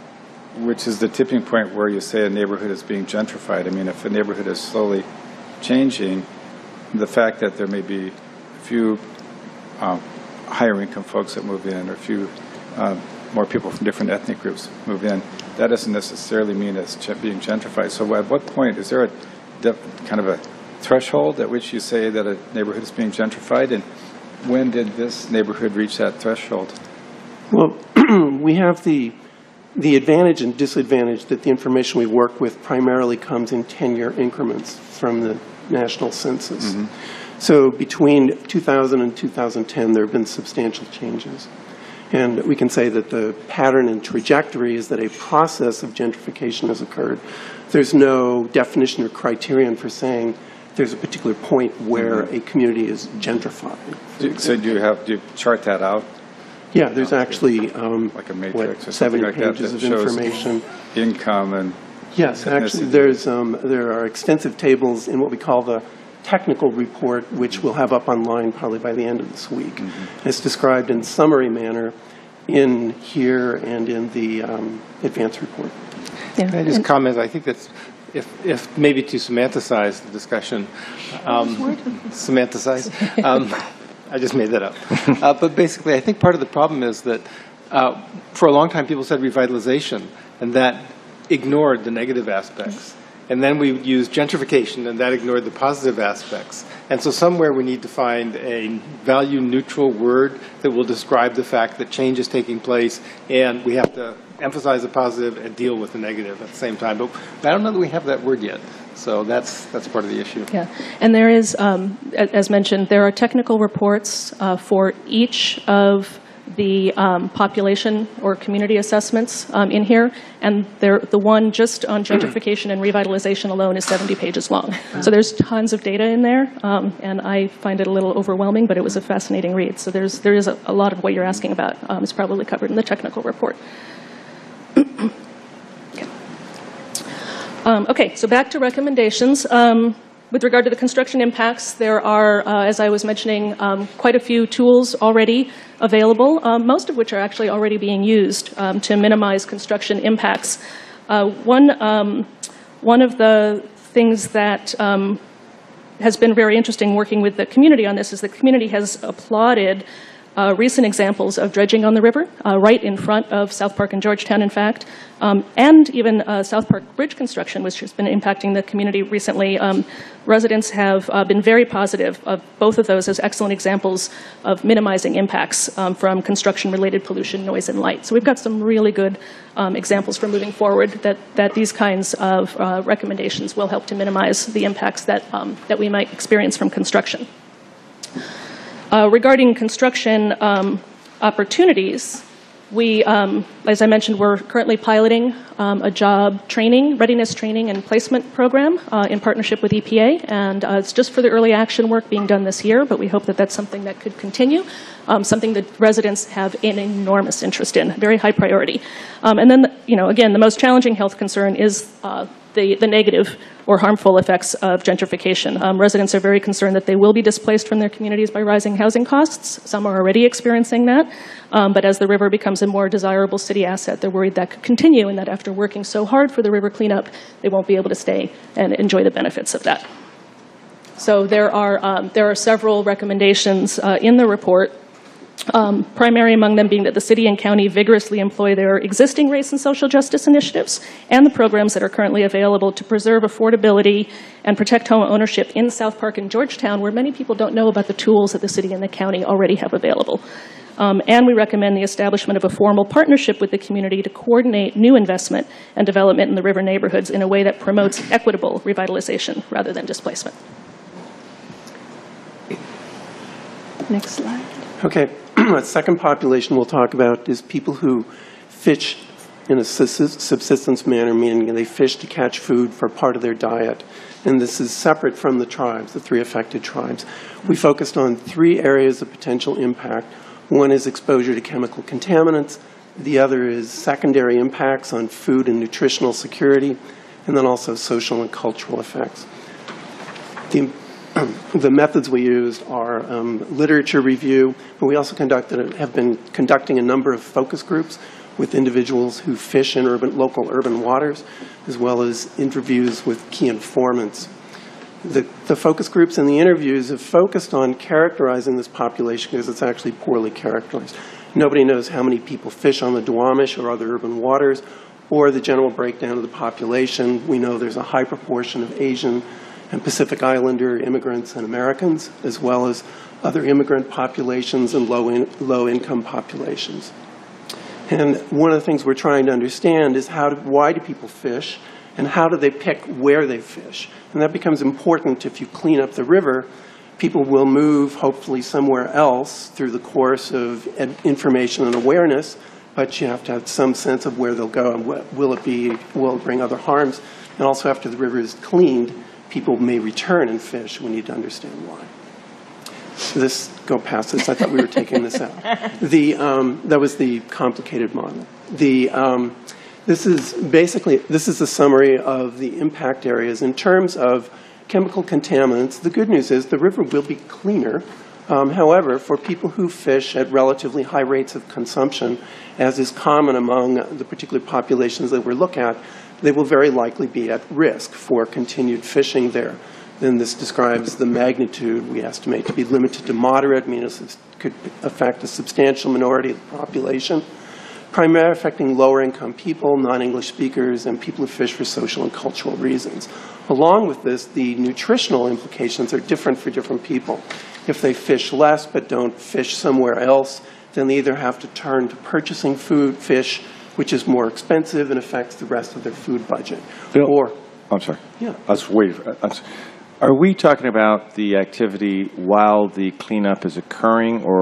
which is the tipping point where you say a neighborhood is being gentrified? I mean, if a neighborhood is slowly changing, the fact that there may be a few um, higher income folks that move in or a few um, more people from different ethnic groups move in, that doesn't necessarily mean it's being gentrified. So at what point, is there a kind of a threshold at which you say that a neighborhood is being gentrified? And when did this neighborhood reach that threshold? Well, we have the The advantage and disadvantage that the information we work with primarily comes in ten-year increments from the national census. Mm-hmm. So between two thousand and two thousand ten, there have been substantial changes. And we can say that the pattern and trajectory is that a process of gentrification has occurred. There's no definition or criterion for saying there's a particular point where mm-hmm. a community is gentrified. So do you have, do you chart that out? Yeah, there's actually um, like a matrix what, or something seven like that pages that of shows information. Income and yes, actually, there's um, there are extensive tables in what we call the technical report, which we'll have up online probably by the end of this week. Mm-hmm. It's described in summary manner in here and in the um, advanced report. Yeah. Can I just comment? I think that's, if, if maybe to semanthicize the discussion, um, semanthicize. Um, I just made that up. Uh, but basically, I think part of the problem is that uh, for a long time people said revitalization, and that ignored the negative aspects. And then we used gentrification, and that ignored the positive aspects. And so somewhere we need to find a value-neutral word that will describe the fact that change is taking place, and we have to emphasize the positive and deal with the negative at the same time. But I don't know that we have that word yet. So that's that's part of the issue. Yeah, and there is, um, as mentioned, there are technical reports uh, for each of the um, population or community assessments um, in here, and they're, the one just on gentrification and revitalization alone is seventy pages long. So there's tons of data in there, um, and I find it a little overwhelming, but it was a fascinating read. So there's, there is a, a lot of what you're asking about um, is probably covered in the technical report. okay. Um, okay, so back to recommendations. Um, With regard to the construction impacts, there are, uh, as I was mentioning, um, quite a few tools already available, um, most of which are actually already being used um, to minimize construction impacts. Uh, one, um, one of the things that um, has been very interesting working with the community on this is the community has applauded Uh, recent examples of dredging on the river, uh, right in front of South Park and Georgetown, in fact, um, and even uh, South Park bridge construction, which has been impacting the community recently. Um, residents have uh, been very positive of both of those as excellent examples of minimizing impacts um, from construction-related pollution, noise, and light. So we've got some really good um, examples for moving forward that, that these kinds of uh, recommendations will help to minimize the impacts that, um, that we might experience from construction. Uh, regarding construction um, opportunities, we, um, as I mentioned, we're currently piloting um, a job training, readiness training and placement program uh, in partnership with E P A, and uh, it's just for the early action work being done this year, but we hope that that's something that could continue, um, something that residents have an enormous interest in, very high priority. Um, and then, you know, again, the most challenging health concern is uh, the, the negative or harmful effects of gentrification. Um, residents are very concerned that they will be displaced from their communities by rising housing costs. Some are already experiencing that. Um, but as the river becomes a more desirable city asset, they're worried that could continue and that after working so hard for the river cleanup, they won't be able to stay and enjoy the benefits of that. So there are, um, there are several recommendations uh, in the report. Um, primary among them being that the city and county vigorously employ their existing race and social justice initiatives and the programs that are currently available to preserve affordability and protect home ownership in South Park and Georgetown, where many people don't know about the tools that the city and the county already have available. Um, and we recommend the establishment of a formal partnership with the community to coordinate new investment and development in the river neighborhoods in a way that promotes equitable revitalization rather than displacement. Next slide. Okay, a second population we'll talk about is people who fish in a subsistence manner, meaning they fish to catch food for part of their diet. And this is separate from the tribes, the three affected tribes. We focused on three areas of potential impact. One is exposure to chemical contaminants. The other is secondary impacts on food and nutritional security, and then also social and cultural effects. The The methods we used are um, literature review, but we also conducted, have been conducting a number of focus groups with individuals who fish in urban, local urban waters, as well as interviews with key informants. The, the focus groups and the interviews have focused on characterizing this population because it's actually poorly characterized. Nobody knows how many people fish on the Duwamish or other urban waters, or the general breakdown of the population. We know there's a high proportion of Asian and Pacific Islander immigrants and Americans, as well as other immigrant populations and low in, low-income populations. And one of the things we're trying to understand is how do, why do people fish, and how do they pick where they fish? And that becomes important. If you clean up the river, people will move, hopefully, somewhere else through the course of ed information and awareness, but you have to have some sense of where they'll go and what, will it be, will it bring other harms? And also, after the river is cleaned, people may return and fish. We need to understand why. So this, go past this. I thought we were taking this out. The, um, that was the complicated model. The, um, this is basically, this is a summary of the impact areas. In terms of chemical contaminants, the good news is the river will be cleaner. Um, however, for people who fish at relatively high rates of consumption, as is common among the particular populations that we look at, they will very likely be at risk for continued fishing there. Then this describes the magnitude we estimate to be limited to moderate, meaning it could affect a substantial minority of the population, primarily affecting lower income people, non-English speakers, and people who fish for social and cultural reasons. Along with this, the nutritional implications are different for different people. If they fish less but don't fish somewhere else, then they either have to turn to purchasing food, fish, which is more expensive and affects the rest of their food budget. Bill, or, I'm sorry. Yeah. Let's wait. I'm sorry. Are we talking about the activity while the cleanup is occurring, or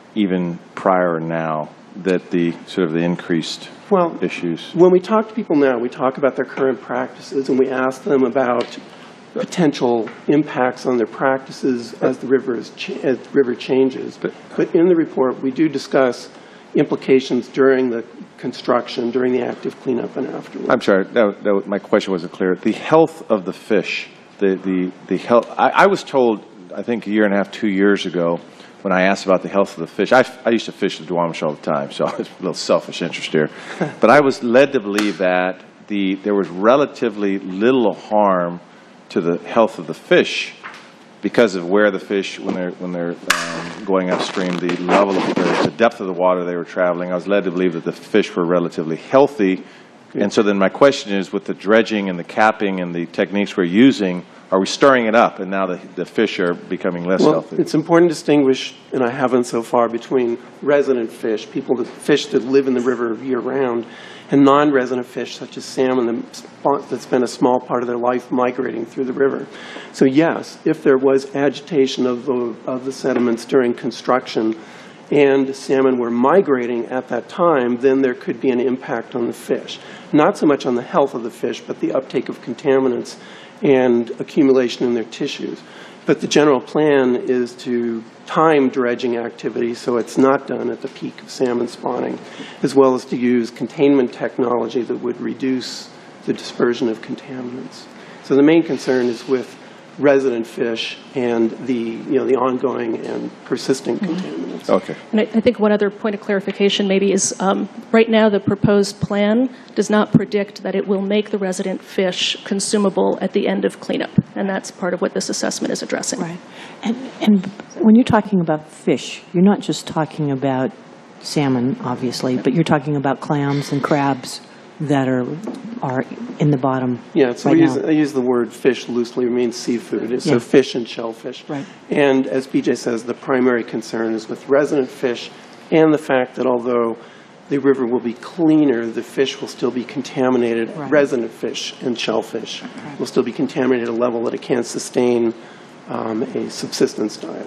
even prior or now, that the sort of the increased Well, issues? when we talk to people now, we talk about their current practices, and we ask them about potential impacts on their practices as the river, is cha as the river changes. But, but in the report, we do discuss implications during the construction, during the active cleanup, and afterwards. I'm sorry, that, that, my question wasn't clear. The health of the fish, the, the, the health, I, I was told, I think a year and a half, two years ago, when I asked about the health of the fish, I, I used to fish the Duwamish all the time, so it's a little selfish interest here. But I was led to believe that the, there was relatively little harm to the health of the fish because of where the fish, when they're, when they're um, going upstream, the level of the, the depth of the water they were traveling. I was led to believe that the fish were relatively healthy. And so then my question is, with the dredging and the capping and the techniques we're using, are we stirring it up, and now the, the fish are becoming less well, healthy? It's important to distinguish, and I haven't so far, between resident fish, people that fish that live in the river year-round, and non-resident fish, such as salmon, that spend a small part of their life migrating through the river. So yes, if there was agitation of the, of the sediments during construction, and salmon were migrating at that time, then there could be an impact on the fish. Not so much on the health of the fish, but the uptake of contaminants and accumulation in their tissues. But the general plan is to time dredging activity so it's not done at the peak of salmon spawning, as well as to use containment technology that would reduce the dispersion of contaminants. So the main concern is with resident fish and the, you know, the ongoing and persistent mm-hmm. contaminants. Okay. And I, I think one other point of clarification maybe is um, right now the proposed plan does not predict that it will make the resident fish consumable at the end of cleanup, and that's part of what this assessment is addressing. Right. And, and when you're talking about fish, you're not just talking about salmon, obviously, but you're talking about clams and crabs that are are in the bottom. Yeah, so right we use, now. I use the word fish loosely. It means seafood. It's yeah. So fish and shellfish. Right. And as B J says, the primary concern is with resident fish and the fact that although the river will be cleaner, the fish will still be contaminated. Right. Resident fish and shellfish right. will still be contaminated at a level that it can't sustain um, a subsistence diet.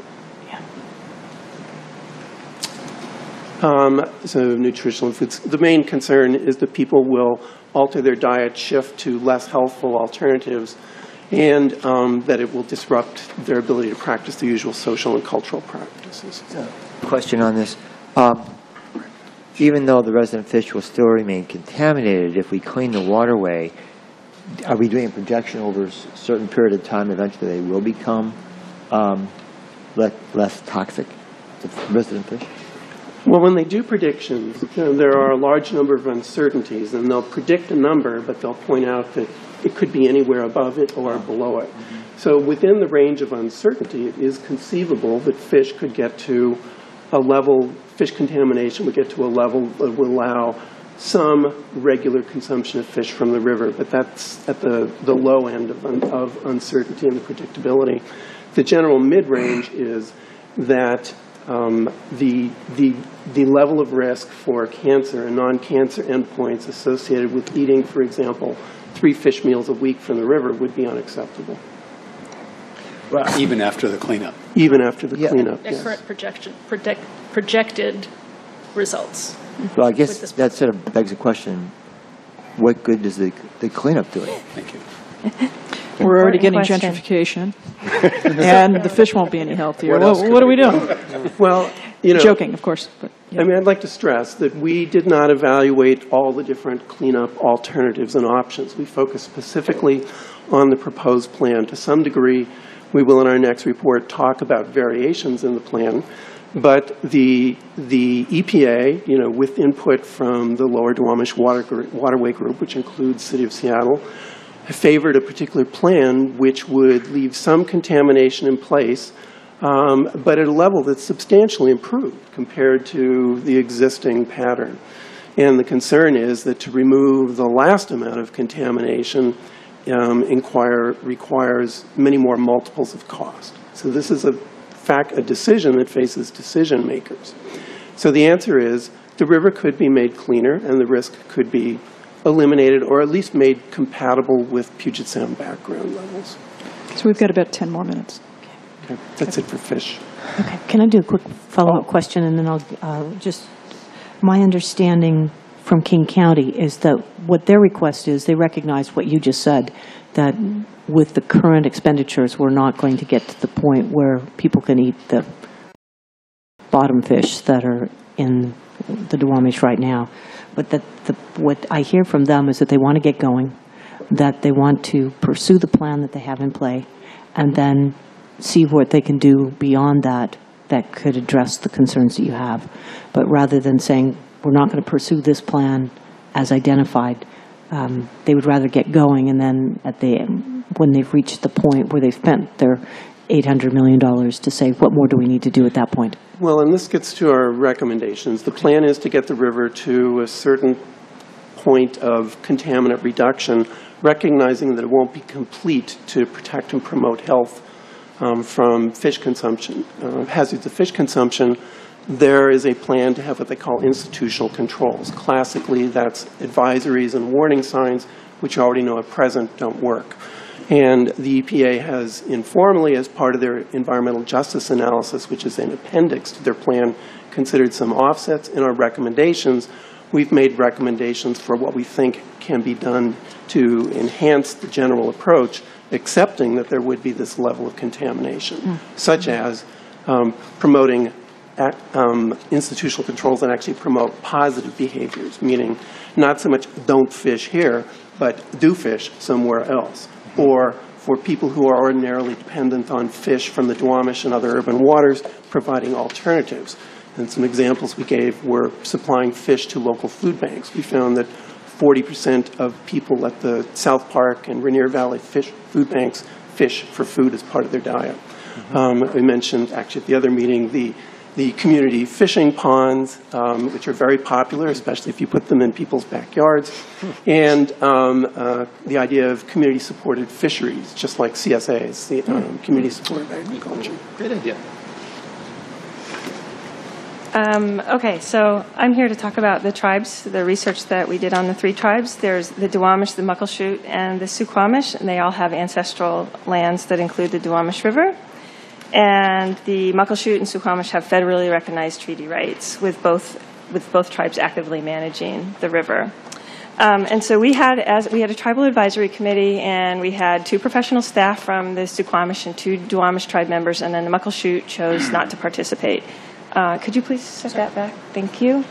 Um, so nutritional foods. The main concern is that people will alter their diet, shift to less healthful alternatives, and um, that it will disrupt their ability to practice the usual social and cultural practices. Question on this. Um, even though the resident fish will still remain contaminated, if we clean the waterway, are we doing a projection over a certain period of time eventually they will become um, less, less toxic, the resident fish? Well, when they do predictions, you know, there are a large number of uncertainties, and they'll predict a number, but they'll point out that it could be anywhere above it or below it. Mm-hmm. So within the range of uncertainty, it is conceivable that fish could get to a level, fish contamination would get to a level that would allow some regular consumption of fish from the river, but that's at the, the low end of, un, of uncertainty and predictability. The general mid-range is that Um, the, the, the level of risk for cancer and non-cancer endpoints associated with eating, for example, three fish meals a week from the river would be unacceptable. Well, even after the cleanup. Even after the yeah. cleanup, At yes. current projection, project, projected results. Well, I guess that sort of begs the question, what good does the, the cleanup do? Thank you. We're already getting Question. gentrification, and the fish won't be any healthier. What, what, what are we doing? Well, you know, Joking, of course. But, yeah. I mean, I'd like to stress that we did not evaluate all the different cleanup alternatives and options. We focused specifically on the proposed plan. To some degree, we will in our next report talk about variations in the plan. But the, the E P A, you know, with input from the Lower Duwamish Water, Waterway Group, which includes City of Seattle, favored a particular plan which would leave some contamination in place, um, but at a level that's substantially improved compared to the existing pattern. And the concern is that to remove the last amount of contamination um, inquire, requires many more multiples of cost. So this is a fact, a decision that faces decision makers. So the answer is the river could be made cleaner and the risk could be eliminated or at least made compatible with Puget Sound background levels. So we've got about ten more minutes. Okay. That's it for fish. Okay, can I do a quick follow-up question, and then I'll uh, just, my understanding from King County is that what their request is, they recognize what you just said, that with the current expenditures, we're not going to get to the point where people can eat the bottom fish that are in the Duwamish right now. But that the, what I hear from them is that they want to get going, that they want to pursue the plan that they have in play, and then see what they can do beyond that that could address the concerns that you have. But rather than saying, we're not going to pursue this plan as identified, um, they would rather get going, and then at the when they've reached the point where they've spent their eight hundred million dollars to say, what more do we need to do at that point? Well, and this gets to our recommendations. The plan is to get the river to a certain point of contaminant reduction, recognizing that it won't be complete to protect and promote health um, from fish consumption, uh, hazards of fish consumption. There is a plan to have what they call institutional controls. Classically, that's advisories and warning signs, which you already know at present don't work. And the E P A has informally, as part of their environmental justice analysis, which is an appendix to their plan, considered some offsets. In our recommendations, we've made recommendations for what we think can be done to enhance the general approach, accepting that there would be this level of contamination, mm. such as um, promoting at, um, institutional controls that actually promote positive behaviors, meaning not so much don't fish here, but do fish somewhere else. Or for people who are ordinarily dependent on fish from the Duwamish and other urban waters, providing alternatives. And some examples we gave were supplying fish to local food banks. We found that forty percent of people at the South Park and Rainier Valley fish food banks fish for food as part of their diet. Mm-hmm. um, we mentioned, actually at the other meeting, the the community fishing ponds, um, which are very popular, especially if you put them in people's backyards, and um, uh, the idea of community-supported fisheries, just like C S As, the um, community-supported agriculture. Great idea. Um, okay, so I'm here to talk about the tribes, the research that we did on the three tribes. There's the Duwamish, the Muckleshoot, and the Suquamish, and they all have ancestral lands that include the Duwamish River. And the Muckleshoot and Suquamish have federally recognized treaty rights, with both with both tribes actively managing the river. Um, and so we had as we had a tribal advisory committee, and we had two professional staff from the Suquamish and two Duwamish tribe members, and then the Muckleshoot chose not to participate. Uh, could you please set that back? Thank you.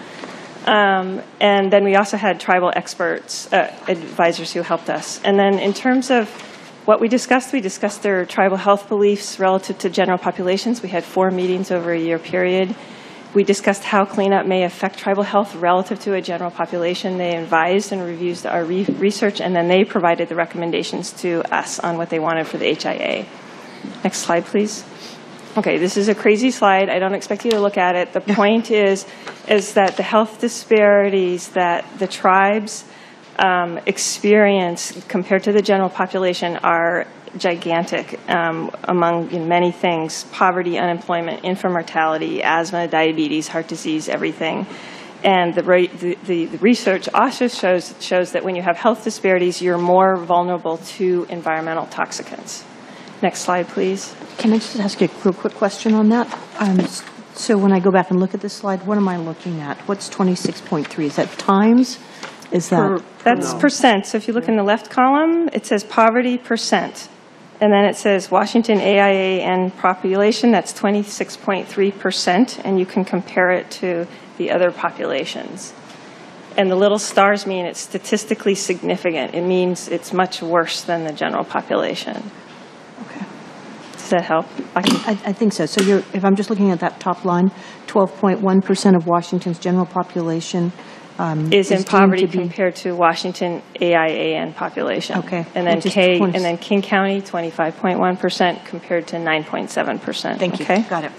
Um, and then we also had tribal experts, uh, advisors who helped us. And then in terms of what we discussed, we discussed their tribal health beliefs relative to general populations. We had four meetings over a year period. We discussed how cleanup may affect tribal health relative to a general population. They advised and reviewed our re research, and then they provided the recommendations to us on what they wanted for the H I A. Next slide, please. Okay, this is a crazy slide. I don't expect you to look at it. The point is, is that the health disparities that the tribes Um, experience compared to the general population are gigantic um, among you know, many things: poverty, unemployment, infant mortality, asthma, diabetes, heart disease, everything. And the, the, the, the research also shows, shows that when you have health disparities, you're more vulnerable to environmental toxicants. Next slide, please. Can I just ask you a real quick question on that? Um, so when I go back and look at this slide, what am I looking at? What's twenty-six point three? Is that times? Is that? Per, that's no. percent. So if you look in the left column, it says poverty percent. And then it says Washington A I A N population, that's twenty-six point three percent. And you can compare it to the other populations. And the little stars mean it's statistically significant. It means it's much worse than the general population. Okay. Does that help? I, can, I, I think so. So you're, if I'm just looking at that top line, twelve point one percent of Washington's general population Um, is, is in poverty to compared to Washington A I A N population. Okay. And then K, and then King County, twenty-five point one percent compared to nine point seven percent. Thank you. Okay? Got it.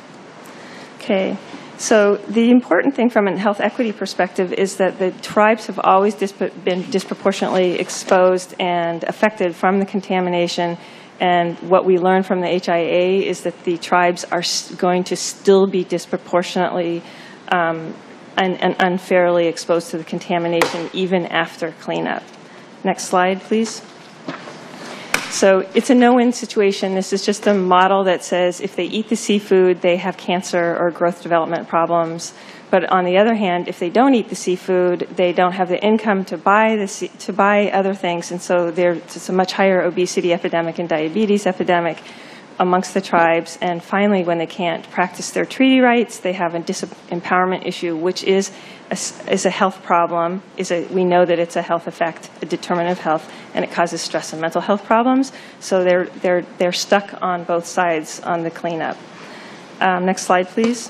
Okay. So the important thing from a health equity perspective is that the tribes have always disp been disproportionately exposed and affected from the contamination. And what we learned from the H I A is that the tribes are going to still be disproportionately um, And, and unfairly exposed to the contamination even after cleanup. Next slide, please. So it's a no-win situation. This is just a model that says if they eat the seafood, they have cancer or growth development problems. But on the other hand, if they don't eat the seafood, they don't have the income to buy the sea to buy other things, and so there's a much higher obesity epidemic and diabetes epidemic amongst the tribes. And finally, when they can't practice their treaty rights, they have a disempowerment issue, which is a, is a health problem. Is a, we know that it's a health effect, a determinant of health, and it causes stress and mental health problems. So they're, they're, they're stuck on both sides on the cleanup. Um, next slide, please.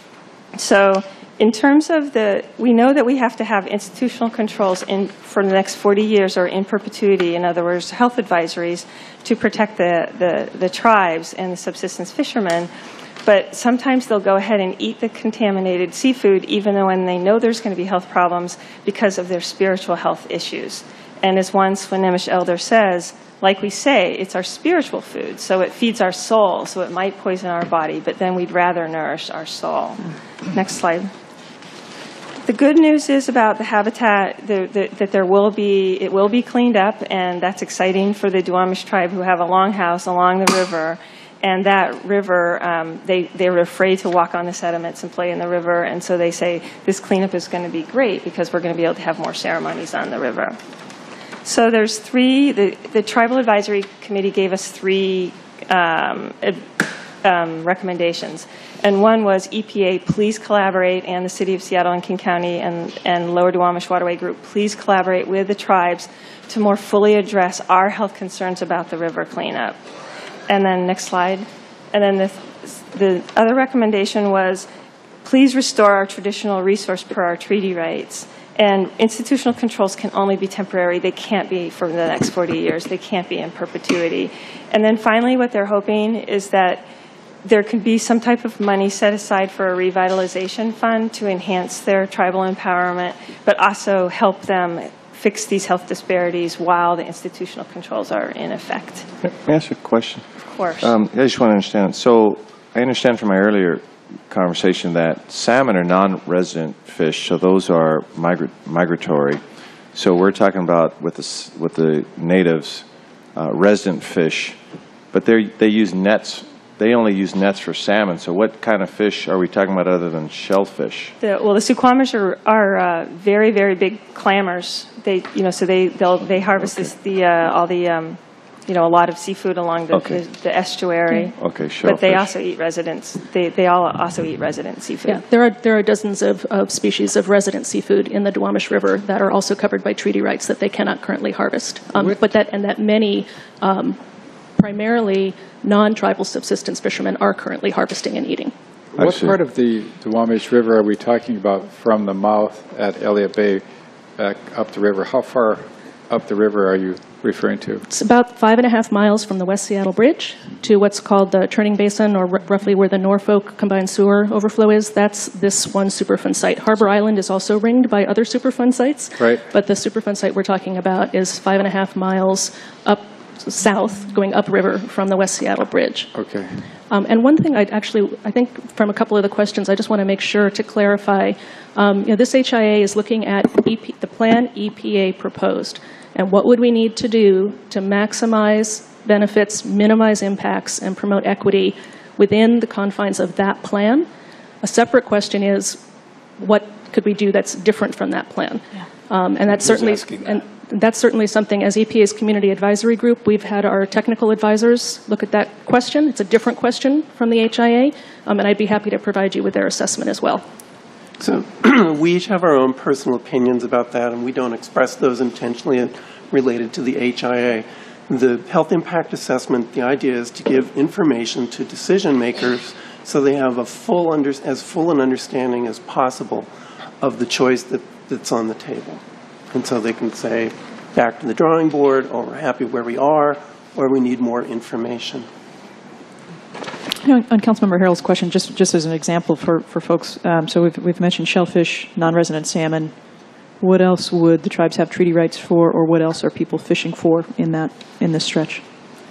So in terms of the, we know that we have to have institutional controls in, for the next forty years or in perpetuity, in other words, health advisories to protect the, the, the tribes and the subsistence fishermen. But sometimes they'll go ahead and eat the contaminated seafood even though when they know there's going to be health problems because of their spiritual health issues. And as one Swinomish elder says, like we say, it's our spiritual food, so it feeds our soul, so it might poison our body, but then we'd rather nourish our soul. Next slide. The good news is about the habitat the, the, that there will be, it will be cleaned up, and that's exciting for the Duwamish tribe who have a longhouse along the river. And that river, um, they, they were afraid to walk on the sediments and play in the river, and so they say this cleanup is going to be great because we're going to be able to have more ceremonies on the river. So there's three, the, the Tribal Advisory Committee gave us three um, um, recommendations. And one was E P A, please collaborate, and the City of Seattle and King County and, and Lower Duwamish Waterway Group, please collaborate with the tribes to more fully address our health concerns about the river cleanup. And then next slide. And then the, the other recommendation was, please restore our traditional resource per our treaty rights. And institutional controls can only be temporary. They can't be for the next forty years. They can't be in perpetuity. And then finally, what they're hoping is that there could be some type of money set aside for a revitalization fund to enhance their tribal empowerment, but also help them fix these health disparities while the institutional controls are in effect. May I ask you a question? Of course. Um, I just want to understand. So I understand from my earlier conversation that salmon are non-resident fish, so those are migra migratory. So we're talking about with the, with the natives, uh, resident fish, but they they use nets. They only use nets for salmon. So what kind of fish are we talking about other than shellfish? The, well, the Suquamish are, are uh, very, very big clammers. They, you know, so they they'll they harvest Okay. this, the uh, all the um, you know a lot of seafood along the Okay. the, the estuary. Okay, shellfish. But they also eat residents. They they all also eat resident seafood. Yeah, there are there are dozens of, of species of resident seafood in the Duwamish River that are also covered by treaty rights that they cannot currently harvest. Um, but that and that many, um, primarily non-tribal subsistence fishermen, are currently harvesting and eating. What see. part of the Duwamish River are we talking about from the mouth at Elliott Bay back up the river? How far up the river are you referring to? It's about five and a half miles from the West Seattle Bridge to what's called the Turning Basin, or r roughly where the Norfolk combined sewer overflow is. That's this one Superfund site. Harbor Island is also ringed by other Superfund sites. Right. But the Superfund site we're talking about is five and a half miles up south, going upriver from the West Seattle Bridge. Okay. Um, and one thing I'd actually, I think from a couple of the questions, I just want to make sure to clarify, um, you know, this H I A is looking at E P, the plan E P A proposed, and what would we need to do to maximize benefits, minimize impacts, and promote equity within the confines of that plan. A separate question is, what could we do that's different from that plan? Yeah. Um, and that's Who's certainly, asking that? and that's certainly something, as E P A's Community Advisory Group, we've had our technical advisors look at that question. It's a different question from the H I A, um, and I'd be happy to provide you with their assessment as well. So we each have our own personal opinions about that, and we don't express those intentionally related to the H I A. The health impact assessment, the idea is to give information to decision makers so they have a full under, as full an understanding as possible of the choice that, that's on the table. And so they can say, back to the drawing board, or we're happy where we are, or we need more information. You know, on Councilmember Harrell's question, just just as an example for, for folks, um, so we've, we've mentioned shellfish, non-resident salmon. What else would the tribes have treaty rights for, or what else are people fishing for in that in this stretch?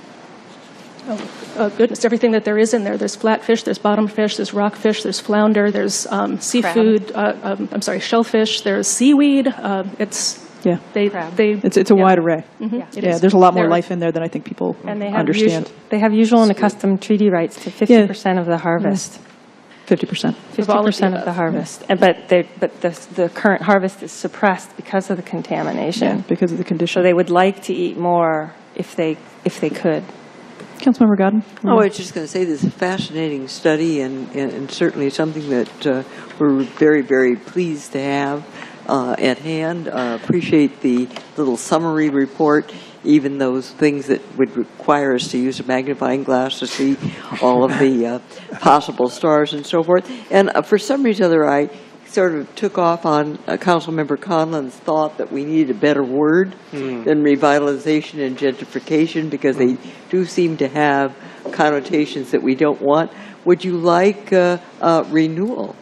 Oh, goodness, everything that there is in there. There's flatfish, there's bottom fish, there's rockfish, there's flounder, there's um, seafood, uh, um, I'm sorry, shellfish, there's seaweed. Uh, it's Yeah. They, they, It's, it's a yeah. wide array. Mhm, Yeah. it Yeah, is. there's a lot more There- life in there than I think people And they have understand. usual, they have usual and accustomed treaty rights to fifty percent of the harvest. fifty percent. Fifty all of the percent of the above. harvest. And But they, but the, the current harvest is suppressed because of the Yeah, contamination. because of the So condition. they would like to eat more if they, if they could. Councilmember Godden? Oh, I was just going to say this is a fascinating study and, and, and certainly something that uh, we're very, very pleased to have uh, at hand. Uh, appreciate the little summary report, even those things that would require us to use a magnifying glass to see all of the uh, possible stars and so forth. And uh, for some reason or other, I sort of took off on uh, Councilmember Conlon's thought that we needed a better word mm. than revitalization and gentrification, because they do seem to have connotations that we don't want. Would you like uh, uh, renewal?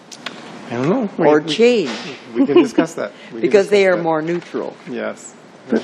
I don't know. We, Or we, change? We can discuss that. We can Because they discuss are that. more neutral. Yes.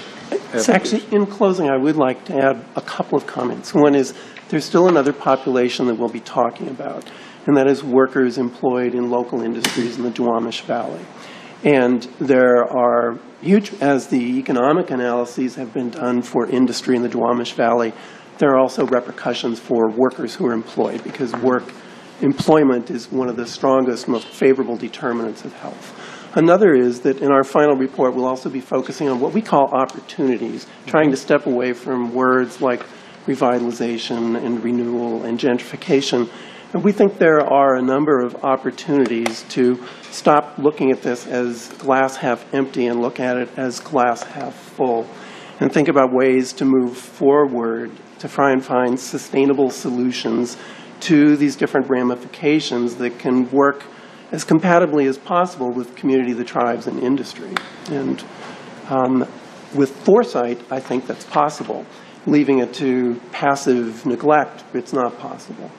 So actually, in closing, I would like to add a couple of comments. One is there's still another population that we'll be talking about, and that is workers employed in local industries in the Duwamish Valley. And there are huge, as the economic analyses have been done for industry in the Duwamish Valley, there are also repercussions for workers who are employed, because work employment is one of the strongest, most favorable determinants of health. Another is that in our final report, we'll also be focusing on what we call opportunities, trying to step away from words like revitalization and renewal and gentrification. And we think there are a number of opportunities to stop looking at this as glass half empty and look at it as glass half full, and think about ways to move forward to try and find sustainable solutions to these different ramifications that can work as compatibly as possible with community, the tribes, and industry. And um, with foresight, I think that's possible. Leaving it to passive neglect, it's not possible.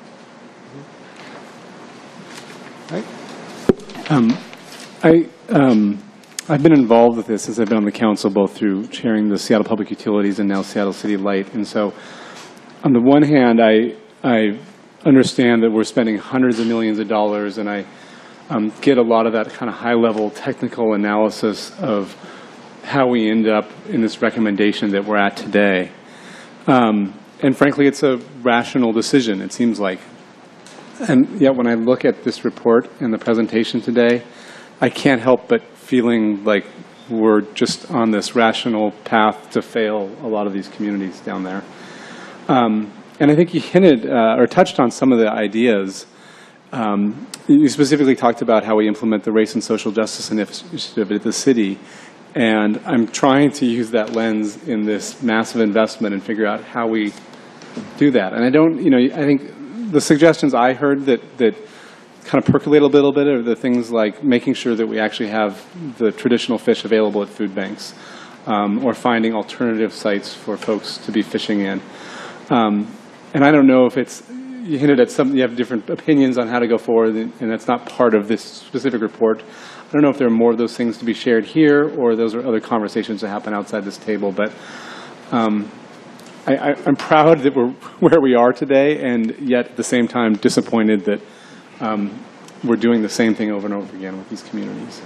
Um, I, um, I've been involved with this since I've been on the council, both through chairing the Seattle Public Utilities and now Seattle City Light. And so, on the one hand, I, I understand that we're spending hundreds of millions of dollars, and I um, get a lot of that kind of high-level technical analysis of how we end up in this recommendation that we're at today. Um, and frankly, it's a rational decision, it seems like. And yet when I look at this report and the presentation today, I can't help but feeling like we're just on this rational path to fail a lot of these communities down there. Um, and I think you hinted uh, or touched on some of the ideas. Um, you specifically talked about how we implement the race and social justice initiative at the city. And I'm trying to use that lens in this massive investment and figure out how we do that. And I don't, you know, I think the suggestions I heard that, that kind of percolate a little bit are the things like making sure that we actually have the traditional fish available at food banks, um, or finding alternative sites for folks to be fishing in. Um, and I don't know if it's, you hinted at some, you have different opinions on how to go forward, and that's not part of this specific report. I don't know if there are more of those things to be shared here, or those are other conversations that happen outside this table, but um, I, I, I'm proud that we're where we are today, and yet at the same time disappointed that um, we're doing the same thing over and over again with these communities.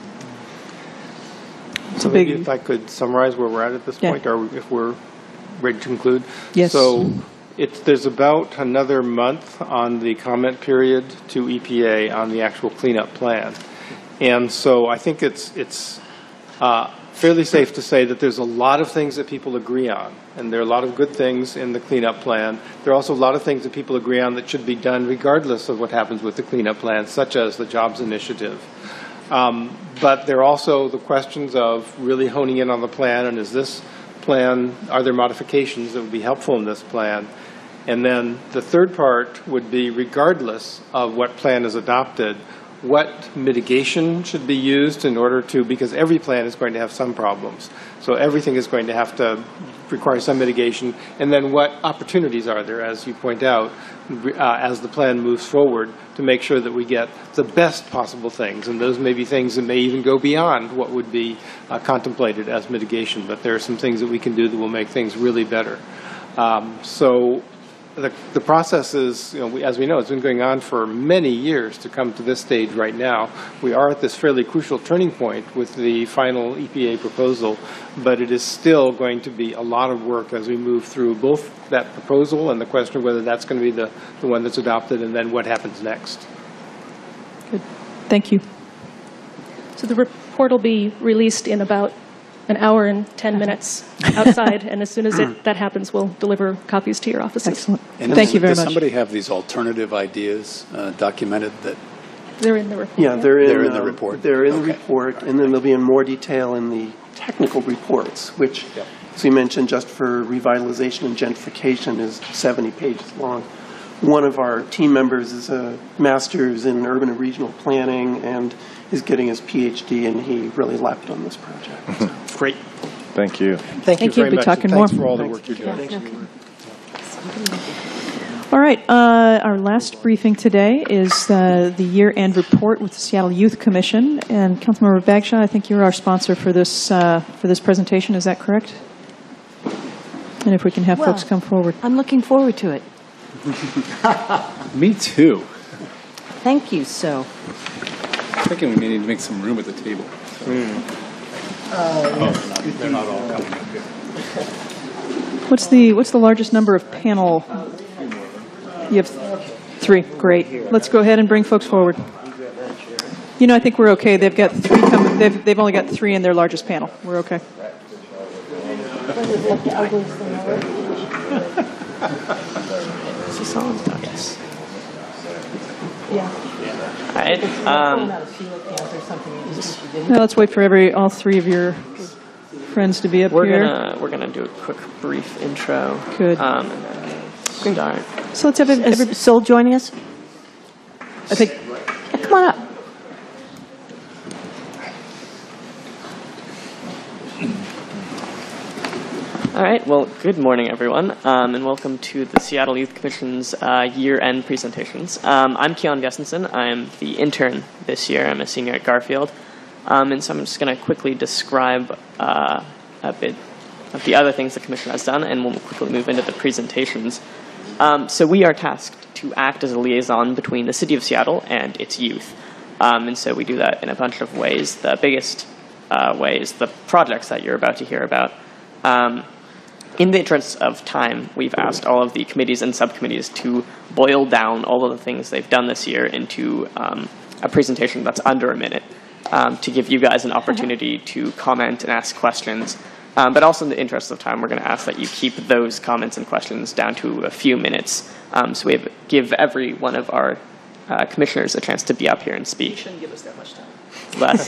So maybe if I could summarize where we're at at this Yeah. point, or if we're ready to conclude. Yes. So it's, there's about another month on the comment period to E P A on the actual cleanup plan. And so I think it's, it's uh, fairly safe to say that there's a lot of things that people agree on. And there are a lot of good things in the cleanup plan. There are also a lot of things that people agree on that should be done regardless of what happens with the cleanup plan, such as the jobs initiative. Um, but there are also the questions of really honing in on the plan, and is this plan, are there modifications that would be helpful in this plan? And then the third part would be, regardless of what plan is adopted, what mitigation should be used in order to, because every plan is going to have some problems. So everything is going to have to require some mitigation. And then what opportunities are there, as you point out, uh, as the plan moves forward, to make sure that we get the best possible things. And those may be things that may even go beyond what would be uh, contemplated as mitigation. But there are some things that we can do that will make things really better. Um, so the, the process is, you know, we, as we know, it's been going on for many years to come to this stage right now. We are at this fairly crucial turning point with the final E P A proposal, but it is still going to be a lot of work as we move through both that proposal and the question of whether that's going to be the, the one that's adopted and then what happens next. Good. Thank you. So the report will be released in about an hour and ten minutes outside, and as soon as it, that happens, we'll deliver copies to your offices. Excellent. And Thank does, you very does much. somebody have these alternative ideas uh, documented that? They're in the report. Yeah, they're in, They're in the um, report. They're in Okay. the report, and then they'll be in more detail in the technical reports, which, Yep. as we mentioned, just for revitalization and gentrification is seventy pages long. One of our team members is a master's in urban and regional planning and is getting his P H D, and he really leapt on this project. So. Great. Thank you. Thank, Thank you. you very Be much. talking and thanks more. for all the Thanks. work you're doing. All right, uh, our last briefing today is uh, the year-end report with the Seattle Youth Commission. And Councilmember Bagshaw, I think you're our sponsor for this uh, for this presentation. Is that correct? And if we can have Well, folks come forward. I'm looking forward to it. Me too. Thank you, so. I'm thinking we may need to make some room at the table. They're not all coming up here. What's the what's the largest number of panel? You have three. Great. Let's go ahead and bring folks forward. You know, I think we're okay. They've got three. Come, they've they've only got three in their largest panel. We're okay. Yes. Yeah. All right. Um, Now let's wait for every all three of your friends to be up we're here. gonna we're gonna do a quick brief intro. Good. Um, and then start. So let's have every, every, Is Sol joining us? I think. Yeah, come on up. All right. Well, good morning, everyone, um, and welcome to the Seattle Youth Commission's uh, year-end presentations. Um, I'm Keon Gessenson. I'm the intern this year. I'm a senior at Garfield, um, and so I'm just going to quickly describe uh, a bit of the other things the Commission has done, and we'll quickly move into the presentations. Um, so we are tasked to act as a liaison between the City of Seattle and its youth, um, and so we do that in a bunch of ways. The biggest uh, way is the projects that you're about to hear about. Um, In the interest of time, we've asked all of the committees and subcommittees to boil down all of the things they've done this year into um, a presentation that's under a minute um, to give you guys an opportunity to comment and ask questions. Um, but also in the interest of time, we're going to ask that you keep those comments and questions down to a few minutes. Um, so we have, give every one of our uh, commissioners a chance to be up here and speak. You shouldn't give us that much time. Less.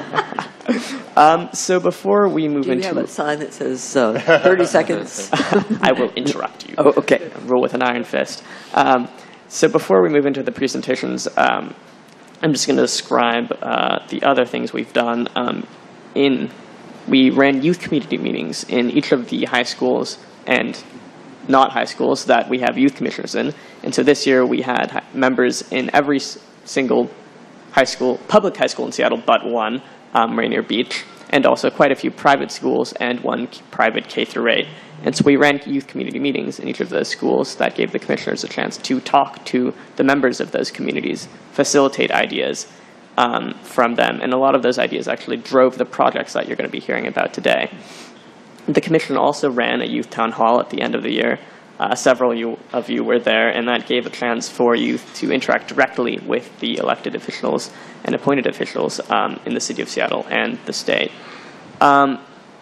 Um, so before we move Do you into... have a sign that says uh, thirty seconds? I will interrupt you. Oh, okay. Rule with an iron fist. Um, so before we move into the presentations, um, I'm just going to describe uh, the other things we've done. Um, in we ran youth community meetings in each of the high schools and not high schools that we have youth commissioners in. And so this year we had members in every single high school, public high school in Seattle, but one, um, Rainier Beach, and also quite a few private schools and one private K through eight. And so we ran youth community meetings in each of those schools that gave the commissioners a chance to talk to the members of those communities, facilitate ideas um, from them. And a lot of those ideas actually drove the projects that you're going to be hearing about today. The commission also ran a youth town hall at the end of the year. Uh, several you, of you were there, and that gave a chance for youth to interact directly with the elected officials and appointed officials um, in the city of Seattle and the state. Um,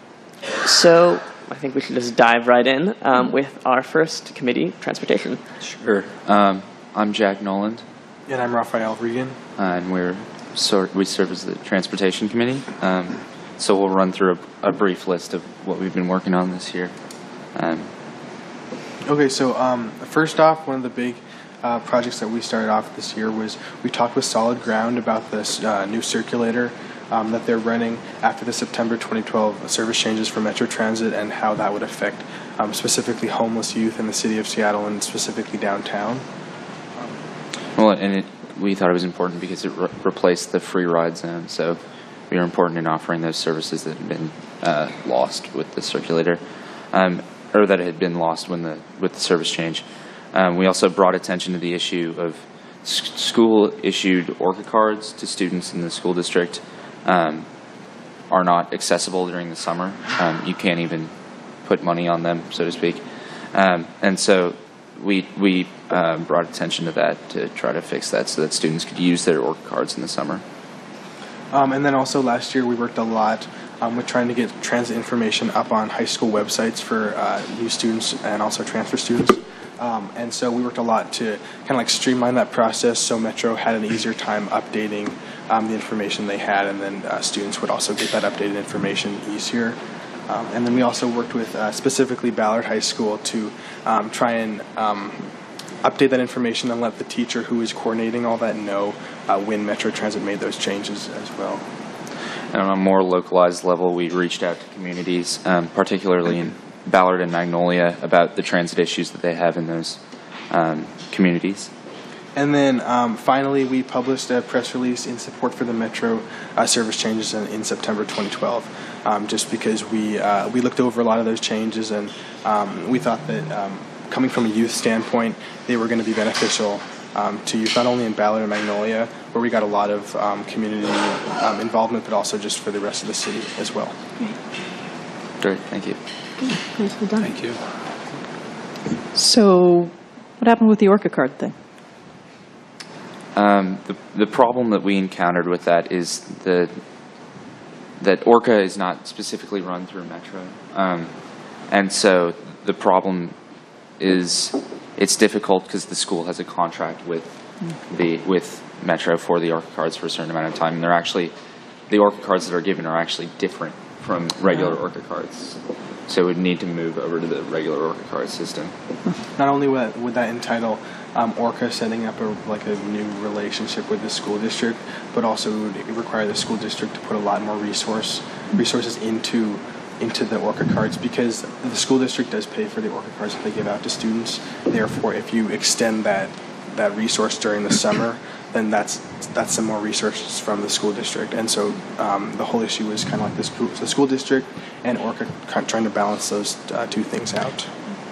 so I think we should just dive right in um, with our first committee, transportation. Sure. Um, I'm Jack Noland. And I'm Raphael Regan. Uh, and we're sort we serve as the transportation committee. Um, so we'll run through a, a brief list of what we've been working on this year. Um, Okay, so um, first off, one of the big uh, projects that we started off this year was we talked with Solid Ground about this uh, new circulator um, that they're running after the September twenty twelve service changes for Metro Transit and how that would affect um, specifically homeless youth in the city of Seattle and specifically downtown. well, and it, we thought it was important because it re replaced the free ride zone. So we are important in offering those services that have been uh, lost with the circulator. Um, or that had been lost when the with the service change. Um, we also brought attention to the issue of s- school-issued ORCA cards to students in the school district um, are not accessible during the summer. Um, you can't even put money on them, so to speak. Um, and so we, we uh, brought attention to that to try to fix that so that students could use their ORCA cards in the summer. Um, and then also last year we worked a lot um, with trying to get transit information up on high school websites for uh, new students and also transfer students. Um, and so we worked a lot to kind of like streamline that process so Metro had an easier time updating um, the information they had, and then uh, students would also get that updated information easier. Um, and then we also worked with uh, specifically Ballard High School to um, try and um, update that information and let the teacher who is coordinating all that know uh, when Metro Transit made those changes as well. And on a more localized level, we reached out to communities, um, particularly in Ballard and Magnolia, about the transit issues that they have in those um, communities. And then um, finally, we published a press release in support for the Metro uh, service changes in, in September twenty twelve, um, just because we uh, we looked over a lot of those changes, and um, we thought that um, coming from a youth standpoint, they were going to be beneficial um, to youth, not only in Ballard and Magnolia, where we got a lot of um, community um, involvement, but also just for the rest of the city as well. Great, thank you. Nicely done. Thank you. So what happened with the ORCA card thing? Um, the, the problem that we encountered with that is the, that ORCA is not specifically run through Metro. Um, and so the problem is it's difficult because the school has a contract with the with Metro for the ORCA cards for a certain amount of time. And they're actually, the ORCA cards that are given are actually different from regular ORCA cards. So it would need to move over to the regular ORCA card system. Not only would that, would that entitle um, ORCA setting up a, like a new relationship with the school district, but also it would require the school district to put a lot more resource resources into into the ORCA cards, because the school district does pay for the ORCA cards that they give out to students. Therefore, if you extend that that resource during the summer, then that's that's some more resources from the school district. And so um, the whole issue is kind of like the school, the school district and ORCA trying to balance those uh, two things out.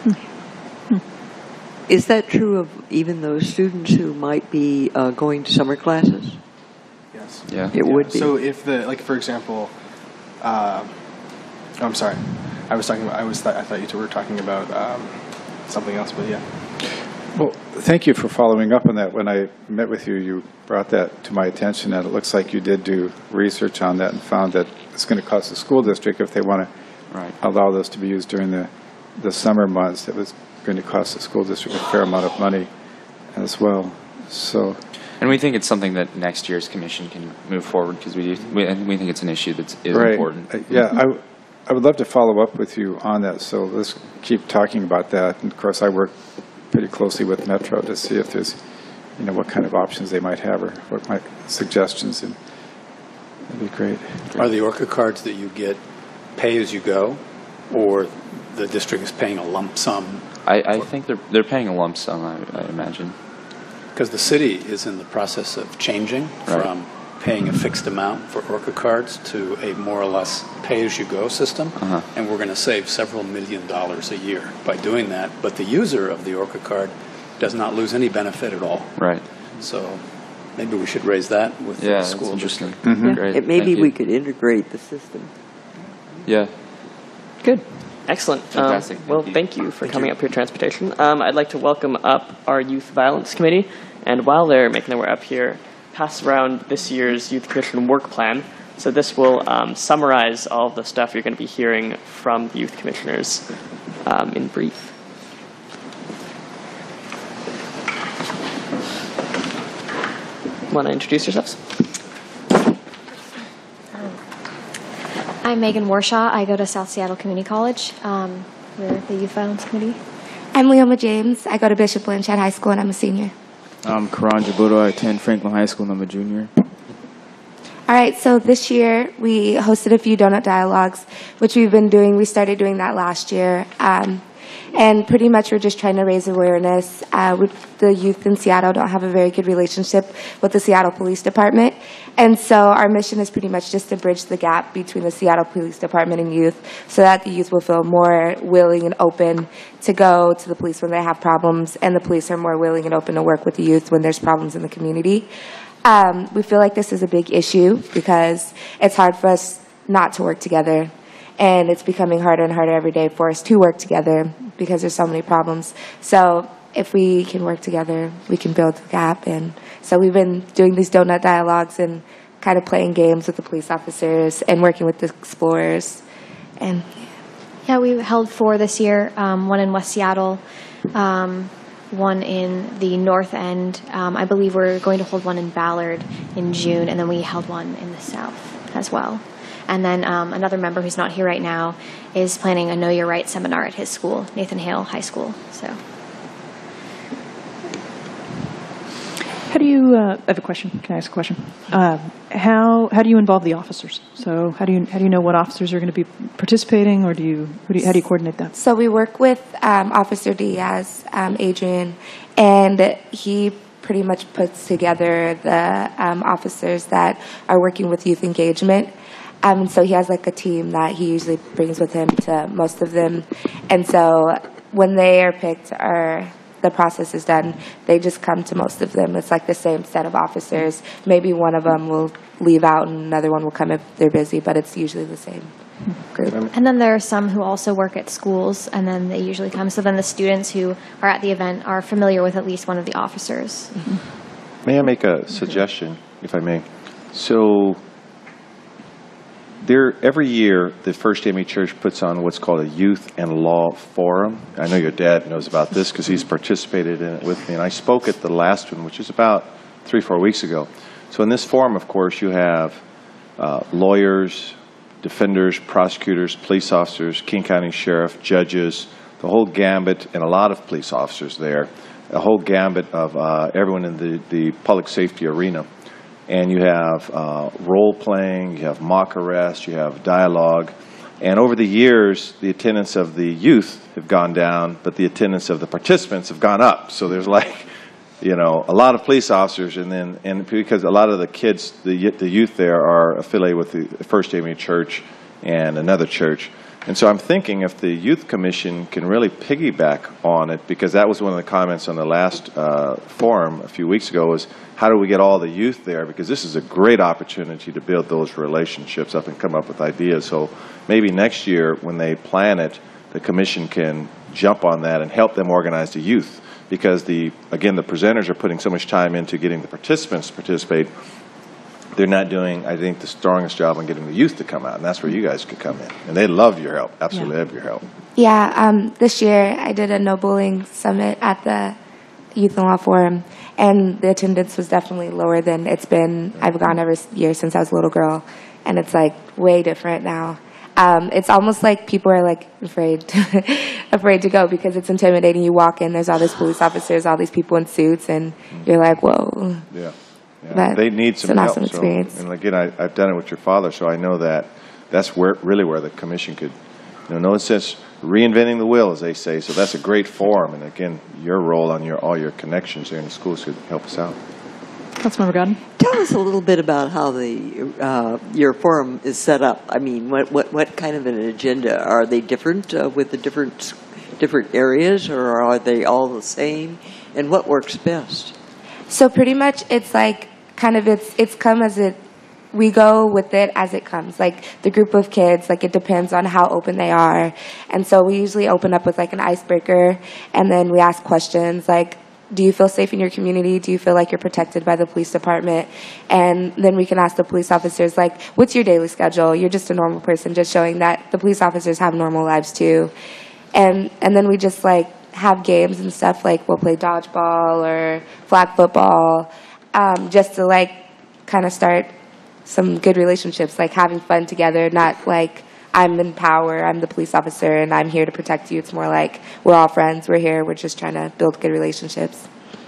Is that true of even those students who might be uh, going to summer classes? Yes. Yeah. It would be. So if the, like, for example, uh, oh, I'm sorry. I was talking about, I was, th- I thought you two were talking about um, something else, but yeah. Well, thank you for following up on that. When I met with you, you brought that to my attention, and it looks like you did do research on that and found that it's going to cost the school district, if they want to right. allow those to be used during the, the summer months, it was going to cost the school district a fair amount of money as well. So, and we think it's something that next year's commission can move forward, because we, we, and we think it's an issue that is right. important. Uh, yeah, I, w- I would love to follow up with you on that, so let's keep talking about that. And of course, I work pretty closely with Metro to see if there's, you know, what kind of options they might have or what might suggestions, and that'd be great. Are the ORCA cards that you get pay as you go, or the district is paying a lump sum? I, I think they're they're paying a lump sum, I, I imagine. Because the city is in the process of changing Right. from paying a fixed amount for ORCA cards to a more or less pay-as-you-go system, Uh-huh. and we're going to save several million dollars a year by doing that. But the user of the ORCA card does not lose any benefit at all. Right. So maybe we should raise that with Yeah, the that's school interesting. district. Mm-hmm. Great. It, maybe Thank we you. could integrate the system. Yeah. Good. Excellent. Fantastic. Um, Thank well, you. thank you for coming up here, Transportation. Um, I'd like to welcome up our Youth Violence Committee. And while they're making their way up here, pass around this year's Youth Commission work plan. So this will um, summarize all of the stuff you're going to be hearing from the Youth Commissioners um, in brief. Want to introduce yourselves? I'm Megan Warshaw. I go to South Seattle Community College. Um, we're the Youth Violence Committee. I'm Leoma James. I go to Bishop Blanchard High School, and I'm a senior. I'm Karan Jabuto. I attend Franklin High School, and I'm a junior. All right, so this year we hosted a few donut dialogues, which we've been doing. We started doing that last year. Um, And pretty much we're just trying to raise awareness. Uh, we, the youth in Seattle don't have a very good relationship with the Seattle Police Department. And so our mission is pretty much just to bridge the gap between the Seattle Police Department and youth so that the youth will feel more willing and open to go to the police when they have problems, and the police are more willing and open to work with the youth when there's problems in the community. Um, we feel like this is a big issue because it's hard for us not to work together, and it's becoming harder and harder every day for us to work together because there's so many problems. So if we can work together, we can build the gap. And so we've been doing these donut dialogues and kind of playing games with the police officers and working with the explorers. And yeah, we held four this year, um, one in West Seattle, um, one in the North End. Um, I believe we're going to hold one in Ballard in June, and then we held one in the South as well. And then um, another member who's not here right now is planning a Know Your Rights seminar at his school, Nathan Hale High School. So, how do you? Uh, I have a question. Can I ask a question? Uh, how how do you involve the officers? So how do you how do you know what officers are going to be participating, or do you, do you how do you coordinate that? So we work with um, Officer Diaz, um, Adrian, and he pretty much puts together the um, officers that are working with youth engagement. Um, so he has like a team that he usually brings with him to most of them. And so when they are picked or the process is done, they just come to most of them. It's like the same set of officers. Maybe one of them will leave out and another one will come if they're busy, but it's usually the same group. And then there are some who also work at schools, and then they usually come. So then the students who are at the event are familiar with at least one of the officers. Mm-hmm. May I make a suggestion, if I may? So there, every year, the First A M E Church puts on what's called a Youth and Law Forum. I know your dad knows about this because he's participated in it with me. And I spoke at the last one, which is about three, four weeks ago. So in this forum, of course, you have uh, lawyers, defenders, prosecutors, police officers, King County Sheriff, judges, the whole gambit, and a lot of police officers there, a whole gambit of uh, everyone in the, the public safety arena. And you have uh, role-playing, you have mock arrest, you have dialogue. And over the years, the attendance of the youth have gone down, but the attendance of the participants have gone up. So there's like, you know, a lot of police officers, and then and because a lot of the kids, the, the youth there are affiliated with the First A M E Church and another church. And so I'm thinking if the Youth Commission can really piggyback on it, because that was one of the comments on the last uh, forum a few weeks ago, was how do we get all the youth there? Because this is a great opportunity to build those relationships up and come up with ideas. So maybe next year when they plan it, the commission can jump on that and help them organize the youth. Because, the again, the presenters are putting so much time into getting the participants to participate. They're not doing, I think, the strongest job on getting the youth to come out, and that's where you guys could come in. And they love your help, absolutely Yeah. love your help. Yeah, um, this year I did a no bullying summit at the Youth and Law Forum, and the attendance was definitely lower than it's been. I've gone every year since I was a little girl, and it's like way different now. Um, it's almost like people are like afraid, afraid to go because it's intimidating. You walk in, there's all these police officers, all these people in suits, and you're like, whoa. Yeah. Yeah. But they need it's some an help. awesome experience. So, and again, I, I've done it with your father, so I know that that's where really where the commission could, you know, no one says reinventing the wheel, as they say. So that's a great forum, and again, your role on your all your connections there in the schools could help us out. Councilmember Godden. Tell us a little bit about how the uh, your forum is set up. I mean, what what what kind of an agenda are they different uh, with the different different areas, or are they all the same? And what works best? So pretty much it's like kind of it's it's come as it we go with it as it comes. Like the group of kids, like it depends on how open they are. And so we usually open up with like an icebreaker, and then we ask questions like, do you feel safe in your community? Do you feel like you're protected by the police department? And then we can ask the police officers, like, what's your daily schedule? You're just a normal person, just showing that the police officers have normal lives too. And and then we just like have games and stuff, like we'll play dodgeball or flag football, um, just to like kind of start some good relationships, like having fun together, not like I'm in power, I'm the police officer, and I'm here to protect you. It's more like we're all friends, we're here, we're just trying to build good relationships.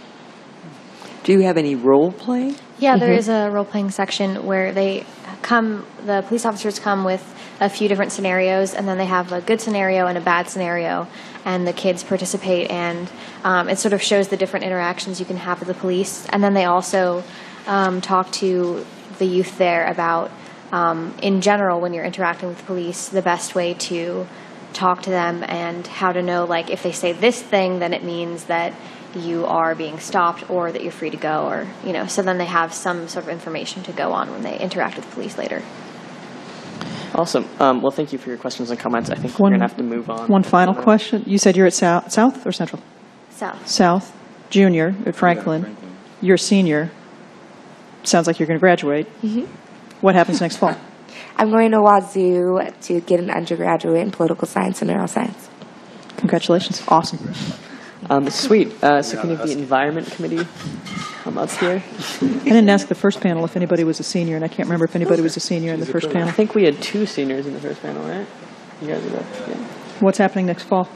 Do you have any role playing? Yeah, there Mm-hmm. is a role-playing section where they come, the police officers come with a few different scenarios, and then they have a good scenario and a bad scenario, and the kids participate, and um, it sort of shows the different interactions you can have with the police. And then they also um, talk to the youth there about, um, in general, when you're interacting with the police, the best way to talk to them and how to know, like, if they say this thing, then it means that you are being stopped or that you're free to go, or, you know, so then they have some sort of information to go on when they interact with the police later. Awesome. Um, well, thank you for your questions and comments. I think One- we're going to have to move on. One final question. You said you're at South, South or Central? South. South, junior at Franklin. You're a senior. Sounds like you're going to graduate. Mhm. What happens next fall? I'm going to Wazoo to get an undergraduate in political science and neuroscience. Congratulations. Awesome. Um, sweet. Uh, so can the Environment Committee come up here? I didn't ask the first panel if anybody was a senior, and I can't remember if anybody was a senior in the first panel. I think we had two seniors in the first panel, right? You guys are both, yeah. What's happening next fall?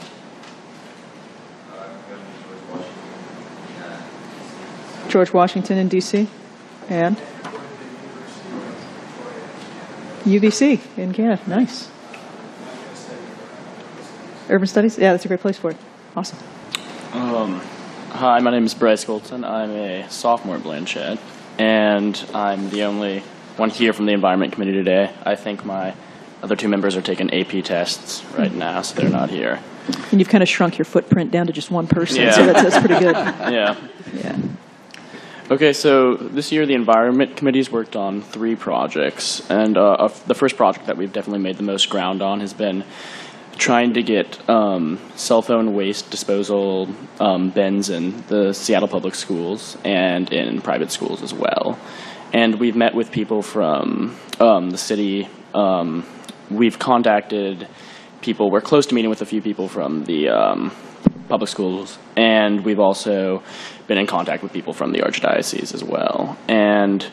George Washington in D C and U B C in Canada. Nice. Urban Studies? Yeah, that's a great place for it. Awesome. Um, hi, my name is Bryce Goldson. I'm a sophomore at Blanchett, and I'm the only one here from the Environment Committee today. I think my other two members are taking A P tests right now, so they're not here. And you've kind of shrunk your footprint down to just one person, Yeah. so that's, that's pretty good. Yeah. Yeah. Okay, so this year the Environment Committee's worked on three projects, and uh, of- the first project that we've definitely made the most ground on has been trying to get um, cell phone waste disposal um, bins in the Seattle public schools and in private schools as well. And we've met with people from um, the city. Um, we've contacted people. We're close to meeting with a few people from the um, public schools, and we've also been in contact with people from the Archdiocese as well. And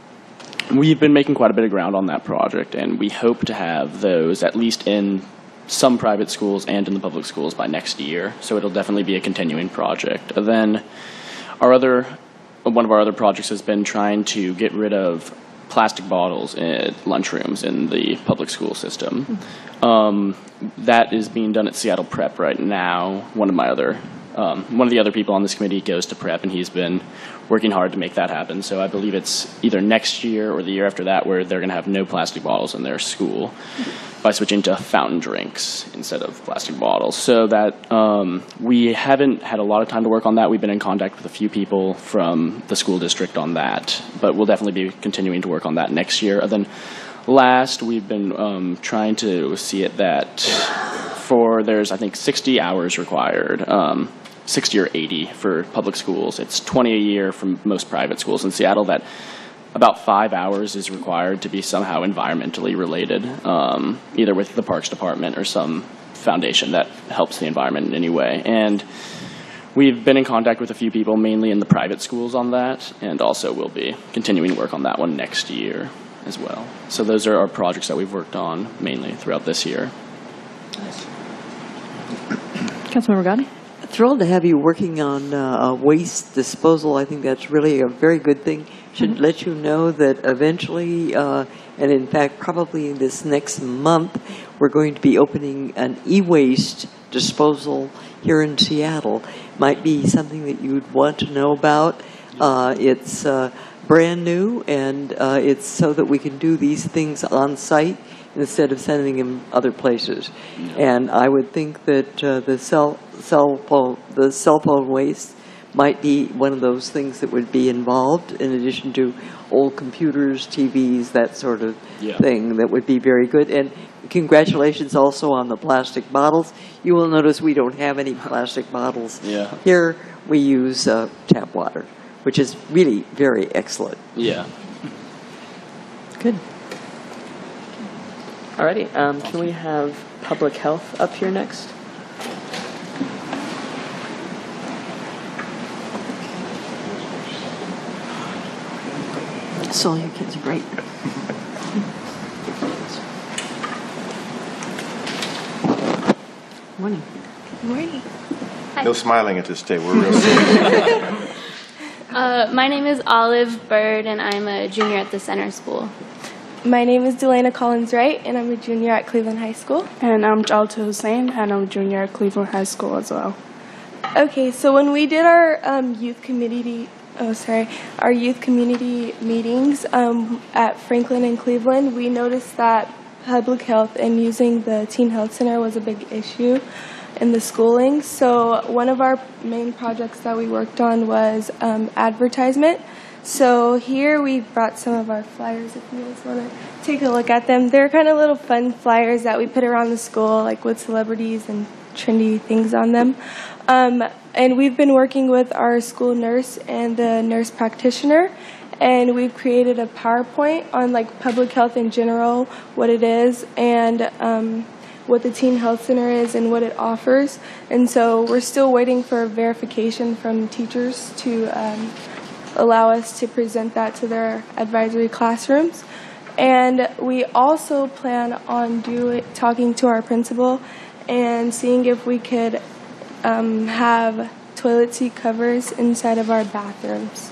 we've been making quite a bit of ground on that project, and we hope to have those at least in some private schools and in the public schools by next year. So it'll definitely be a continuing project. And then our other, one of our other projects has been trying to get rid of plastic bottles in lunchrooms in the public school system. Um, that is being done at Seattle Prep right now. One of my other, um, one of the other people on this committee goes to Prep, and he's been working hard to make that happen. So I believe it's either next year or the year after that where they're going to have no plastic bottles in their school by switching to fountain drinks instead of plastic bottles. So that um, we haven't had a lot of time to work on that. We've been in contact with a few people from the school district on that, but we'll definitely be continuing to work on that next year. And then last, we've been um, trying to see it that for, there's I think sixty hours required, um, sixty or eighty for public schools. It's twenty a year from most private schools in Seattle. That about five hours is required to be somehow environmentally related, um, either with the Parks Department or some foundation that helps the environment in any way. And we've been in contact with a few people, mainly in the private schools on that, and also we'll be continuing work on that one next year as well. So those are our projects that we've worked on mainly throughout this year. Councilmember Gotti? Thrilled to have you working on uh, waste disposal. I think that's really a very good thing. Should Mm-hmm. let you know that eventually, uh, and in fact probably this next month, we're going to be opening an e-waste disposal here in Seattle. Might be something that you'd want to know about. Uh, it's uh, brand new, and uh, it's so that we can do these things on site instead of sending them other places. And I would think that uh, the cell cell phone the cell phone waste might be one of those things that would be involved, in addition to old computers, T Vs, that sort of Yeah. thing. That would be very good. And congratulations also on the plastic bottles. You will notice we don't have any plastic bottles. Yeah. Here we use uh, tap water, which is really very excellent. Yeah. Good. Alrighty, um, can we have public health up here next? So your kids are great. Morning. Morning. No smiling at this table. We're real serious. Uh, my name is Olive Bird, and I'm a junior at the center school. My name is Delana Collins Wright, and I'm a junior at Cleveland High School. And I'm Jalta Hussain, and I'm a junior at Cleveland High School as well. Okay, so when we did our um, youth community, oh sorry, our youth community meetings um, at Franklin and Cleveland, we noticed that public health and using the Teen Health Center was a big issue in the schooling. So one of our main projects that we worked on was um, advertisement. So here we brought some of our flyers if you guys want to take a look at them. They're kind of little fun flyers that we put around the school, like with celebrities and trendy things on them. Um, and we've been working with our school nurse and the nurse practitioner, and we've created a PowerPoint on like public health in general, what it is, and um, what the Teen Health Center is and what it offers. And so we're still waiting for verification from teachers to um, allow us to present that to their advisory classrooms. And we also plan on do it, talking to our principal and seeing if we could um, have toilet seat covers inside of our bathrooms.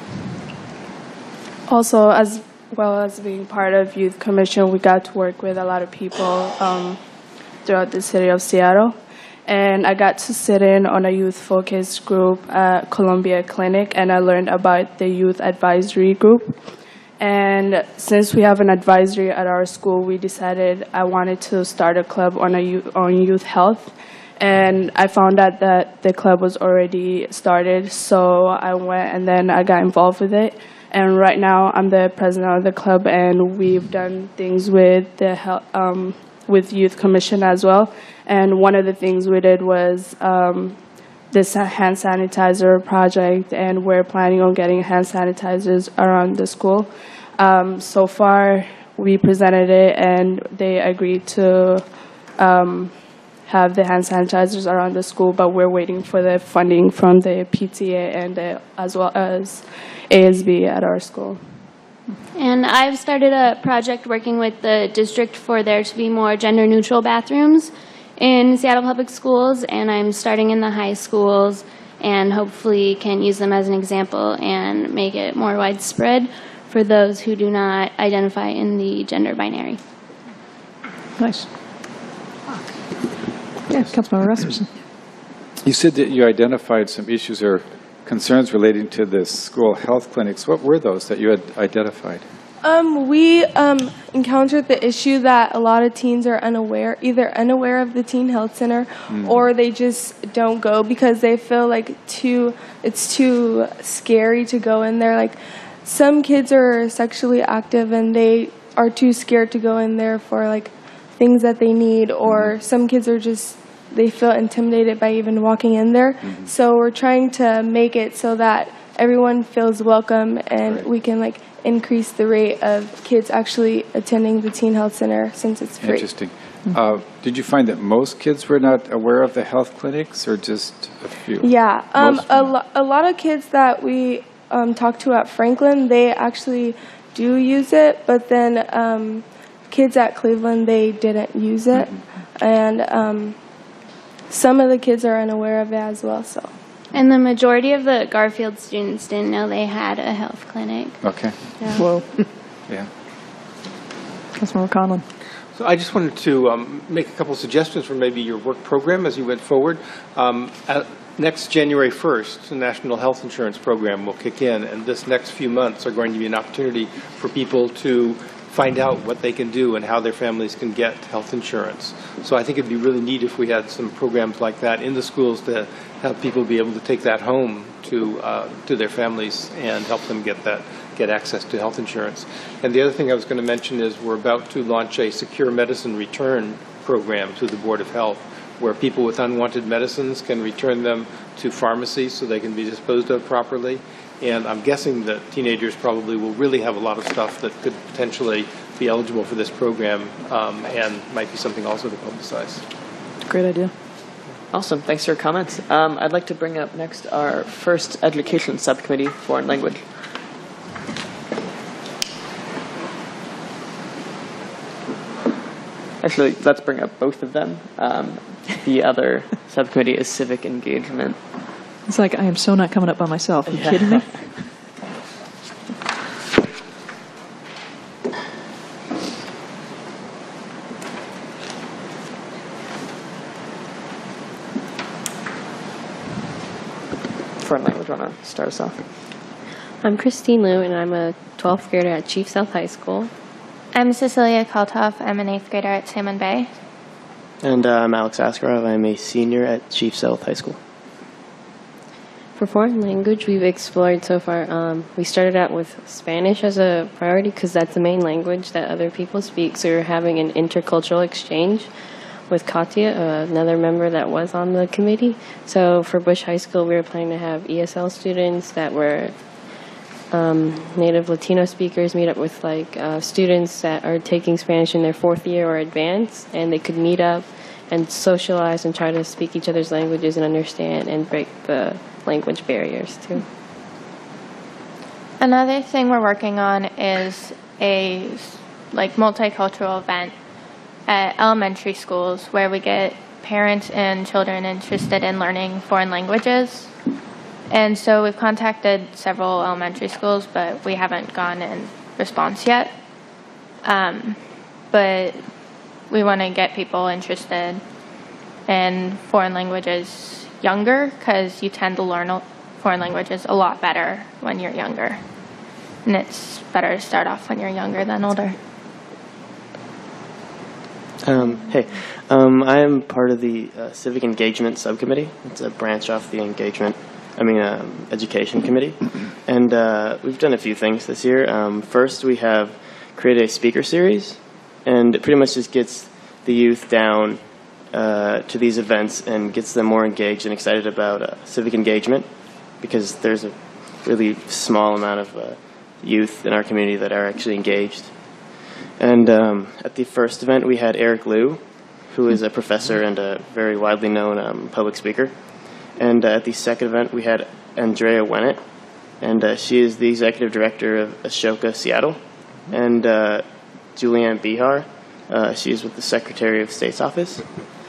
Also, as well as being part of Youth Commission, we got to work with a lot of people um, throughout the city of Seattle. And I got to sit in on a youth focus group at Columbia Clinic, and I learned about the youth advisory group. And since we have an advisory at our school, we decided I wanted to start a club on, a youth, on youth health. And I found out that the club was already started, so I went and then I got involved with it. And right now I'm the president of the club, and we've done things with the health, um, with Youth Commission as well. And one of the things we did was um, this hand sanitizer project, and we're planning on getting hand sanitizers around the school. Um, so far, we presented it, and they agreed to um, have the hand sanitizers around the school, but we're waiting for the funding from the P T A and the, as well as A S B at our school. And I've started a project working with the district for there to be more gender-neutral bathrooms in Seattle Public Schools, and I'm starting in the high schools and hopefully can use them as an example and make it more widespread for those who do not identify in the gender binary. Nice. Yeah, Councilmember Rasmussen. You said that you identified some issues or concerns relating to the school health clinics. What were those that you had identified? Um, we um, encountered the issue that a lot of teens are unaware, either unaware of the Teen Health Center, mm. or they just don't go because they feel like too it's too scary to go in there. Like some kids are sexually active and they are too scared to go in there for like things that they need, or mm. some kids are just they feel intimidated by even walking in there. Mm-hmm. So we're trying to make it so that everyone feels welcome, and right. we can like increase the rate of kids actually attending the Teen Health Center since it's free. Interesting. Mm-hmm. uh, did you find that most kids were not aware of the health clinics, or just a few? Yeah, um, a, lo a lot of kids that we um, talked to at Franklin, they actually do use it, but then um, kids at Cleveland, they didn't use it. Mm-hmm. And um, some of the kids are unaware of it as well. So. And the majority of the Garfield students didn't know they had a health clinic. Okay. Yeah. Whoa. Yeah. Councilmember Conlon. So I just wanted to um, make a couple suggestions for maybe your work program as you went forward. Um, at next January first, the National Health Insurance Program will kick in, and this next few months are going to be an opportunity for people to find out what they can do and how their families can get health insurance. So I think it'd be really neat if we had some programs like that in the schools to have people be able to take that home to uh, to their families and help them get that get access to health insurance. And the other thing I was going to mention is we're about to launch a secure medicine return program through the Board of Health, where people with unwanted medicines can return them to pharmacies so they can be disposed of properly. And I'm guessing that teenagers probably will really have a lot of stuff that could potentially be eligible for this program, um, and might be something also to publicize. Great idea. Awesome. Thanks for your comments. Um, I'd like to bring up next our first education subcommittee, foreign language. Actually, let's bring up both of them. Um, the other subcommittee is civic engagement. It's like I am so not coming up by myself. Are you yeah. kidding me? foreign language want to start us off? I'm Christine Liu, and I'm a twelfth grader at Chief South High School. I'm Cecilia Kaltoff. I'm an eighth grader at Salmon Bay. And uh, I'm Alex Askarov. I'm a senior at Chief South High School. For foreign language, we've explored so far. Um, we started out with Spanish as a priority because that's the main language that other people speak. So we're having an intercultural exchange with Katya, uh, another member that was on the committee. So for Bush High School, we were planning to have E S L students that were um, native Latino speakers meet up with like uh, students that are taking Spanish in their fourth year or advanced, and they could meet up and socialize and try to speak each other's languages and understand and break the language barriers too. Another thing we're working on is a like multicultural event at elementary schools where we get parents and children interested in learning foreign languages. And so we've contacted several elementary schools, but we haven't gotten a response yet. Um, but we want to get people interested in foreign languages younger, because you tend to learn foreign languages a lot better when you're younger. And it's better to start off when you're younger than older. Um, hey, um, I am part of the uh, Civic Engagement Subcommittee. It's a branch off the engagement, I mean, um, Education Committee. And uh, we've done a few things this year. Um, first, we have created a speaker series, and it pretty much just gets the youth down Uh, to these events and gets them more engaged and excited about uh, civic engagement, because there's a really small amount of uh, youth in our community that are actually engaged. And um, at the first event, we had Eric Liu, who is a professor and a very widely known um, public speaker. And uh, at the second event, we had Andrea Wennett, and uh, she is the executive director of Ashoka Seattle. And uh, Julianne Bihar, uh, she is with the Secretary of State's office.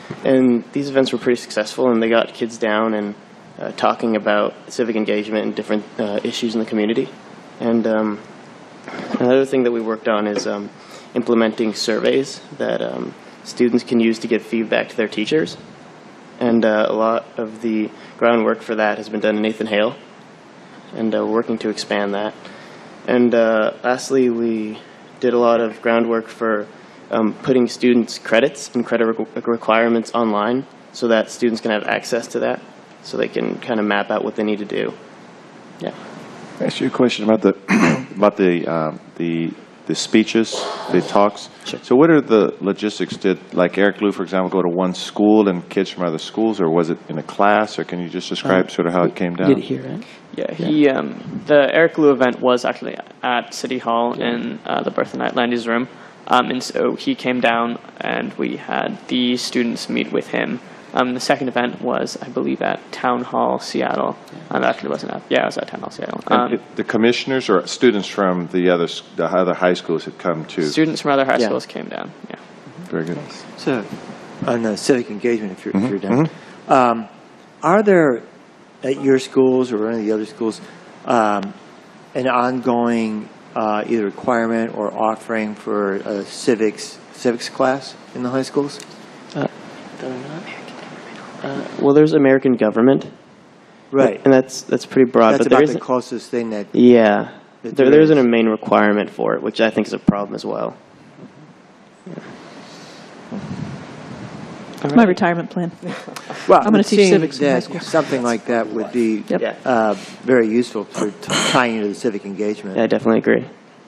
And these events were pretty successful, and they got kids down and uh, talking about civic engagement and different uh, issues in the community. And um, another thing that we worked on is um, implementing surveys that um, students can use to give feedback to their teachers. And uh, a lot of the groundwork for that has been done in Nathan Hale, and uh, we're working to expand that. And uh, lastly, we did a lot of groundwork for Um, putting students' credits and credit re requirements online so that students can have access to that, so they can kind of map out what they need to do. Yeah. I ask you a question about the about the um, the the speeches, the talks. Sure. So, what are the logistics? Did like Eric Liu, for example, go to one school and kids from other schools, or was it in a class? Or can you just describe Um, sort of how it came down? Did hear it? Yeah, he um, the Eric Liu event was actually at City Hall in uh, the Bertha Knight Landy's room. Um, and so he came down, and we had the students meet with him. Um, the second event was, I believe, at Town Hall, Seattle. Um, actually, it wasn't at, yeah, it was at Town Hall, Seattle. Um, the, the commissioners or students from the other s- the other high schools had come to? Students from other high Yeah. schools came down, yeah. Very good. So, on the civic engagement, if you're, Mhm, if you're done, um, are there at your schools or any of the other schools um, an ongoing uh, either requirement or offering for a civics civics class in the high schools? Uh, uh, well, there's American government, Right. and that's that's pretty broad. That's but there about the isn't- closest thing that. Yeah, that there, there there isn't is. a main requirement for it, which I think is a problem as well. It's my retirement plan. Well, I'm going it to teach seems civics in high that school. something like that would be uh, very useful for t- tying into the civic engagement. Yeah, I definitely agree.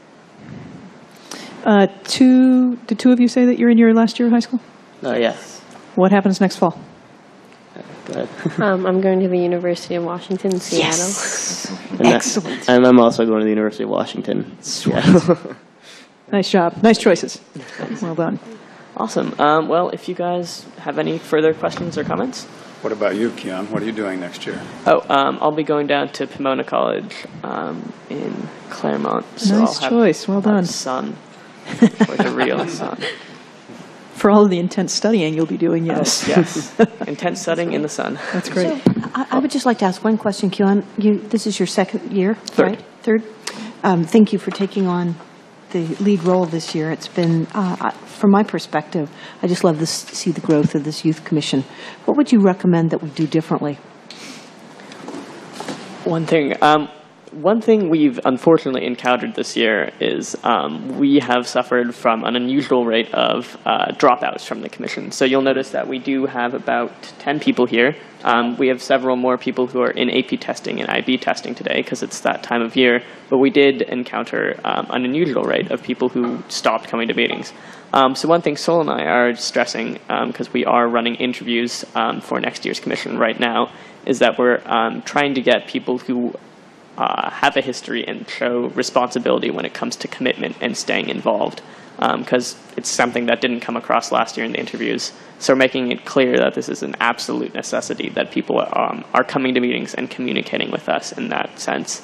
Uh, two, did two of you say that you're in your last year of high school? Uh, yes. What happens next fall? Um, I'm going to the University of Washington in Seattle. Yes. And that- and I'm also going to the University of Washington. Seattle. Nice job. Nice choices. Well done. Awesome. Um, well, if you guys have any further questions or comments. What about you, Keon? What are you doing next year? Oh, um, I'll be going down to Pomona College um, in Claremont. So Nice I'll have, choice. Well I'll have done. sun, like a real sun. For all of the intense studying you'll be doing, yes. Oh, yes. Intense studying in the sun. That's great. I, I would just like to ask one question, Kyon. You, this is your second year, Third. right? Third. Um, thank you for taking on the lead role this year. It's been, uh, I- from my perspective, I just love this, to see the growth of this youth commission. What would you recommend that we do differently? One thing. Um, one thing we've unfortunately encountered this year is um, we have suffered from an unusual rate of uh, dropouts from the commission. So you'll notice that we do have about ten people here. Um, we have several more people who are in A P testing and I B testing today because it's that time of year. But we did encounter um, an unusual rate of people who stopped coming to meetings. Um, so one thing Sol and I are stressing, because um, we are running interviews um, for next year's commission right now, is that we're um, trying to get people who uh, have a history and show responsibility when it comes to commitment and staying involved, because um, it's something that didn't come across last year in the interviews. So we're making it clear that this is an absolute necessity, that people um, are coming to meetings and communicating with us in that sense.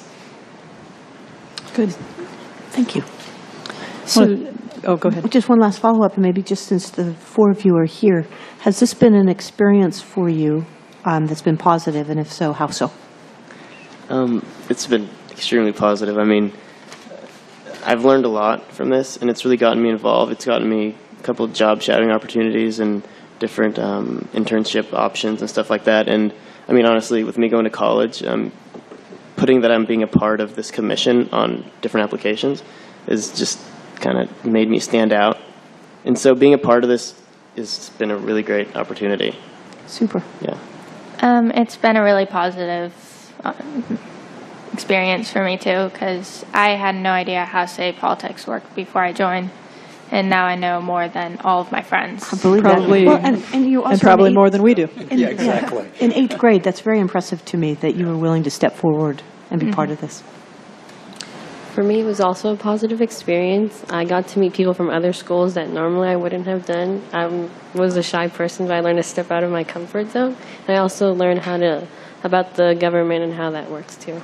Good. Thank you. So, Well, oh, go ahead. Just one last follow-up, and maybe just since the four of you are here, has this been an experience for you um, that's been positive, and if so, how so? Um, it's been extremely positive. I mean, I've learned a lot from this, and it's really gotten me involved. It's gotten me a couple of job shadowing opportunities and different um, internship options and stuff like that. And I mean, honestly, with me going to college, um, putting that I'm being a part of this commission on different applications is just kind of made me stand out. And so being a part of this has been a really great opportunity. Super. Yeah. Um, it's been a really positive uh, experience for me, too, because I had no idea how, say, politics worked before I joined. And now I know more than all of my friends. I believe Probably, that. Well, and, and, you also and probably in eighth, more than we do. In, Yeah, exactly. In eighth grade, that's very impressive to me that you were willing to step forward and be Mm-hmm. part of this. For me, it was also a positive experience. I got to meet people from other schools that normally I wouldn't have done. I was a shy person, but I learned to step out of my comfort zone. And I also learned how to about the government and how that works too.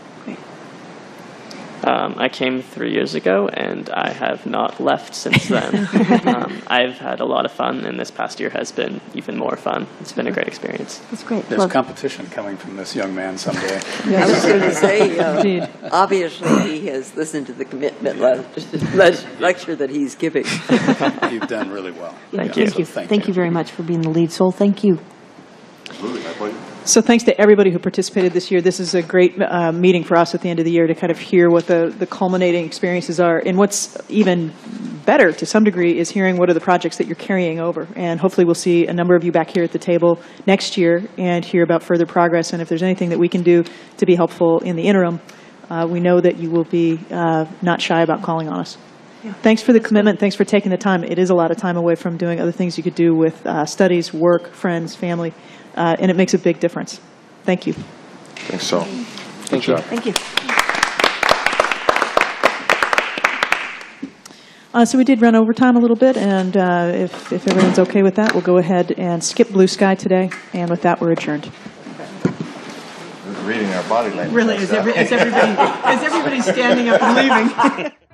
Um, I came three years ago, and I have not left since then. um, I've had a lot of fun, and this past year has been even more fun. It's been a great experience. That's great. There's competition coming from this young man someday. I was going to say, uh, obviously, he has listened to the commitment le- le- lecture that he's giving. You've done really well. Thank Yeah, you. so Thank, thank you very much for being the lead. Sol, thank you. So thanks to everybody who participated this year. This is a great uh, meeting for us at the end of the year to kind of hear what the, the culminating experiences are. And what's even better to some degree is hearing what are the projects that you're carrying over. And hopefully we'll see a number of you back here at the table next year and hear about further progress. And if there's anything that we can do to be helpful in the interim, uh, we know that you will be uh, not shy about calling on us. Yeah. Thanks for the commitment. Thanks for taking the time. It is a lot of time away from doing other things you could do with uh, studies, work, friends, family. Uh, and it makes a big difference. Thank you. Thanks, Sol. Thank Good you. job. Thank you. Uh, so we did run overtime a little bit, and uh, if, if everyone's okay with that, we'll go ahead and skip blue sky today. And with that, we're adjourned. Reading our body language. Really, is, every, is, everybody, is everybody standing up and leaving?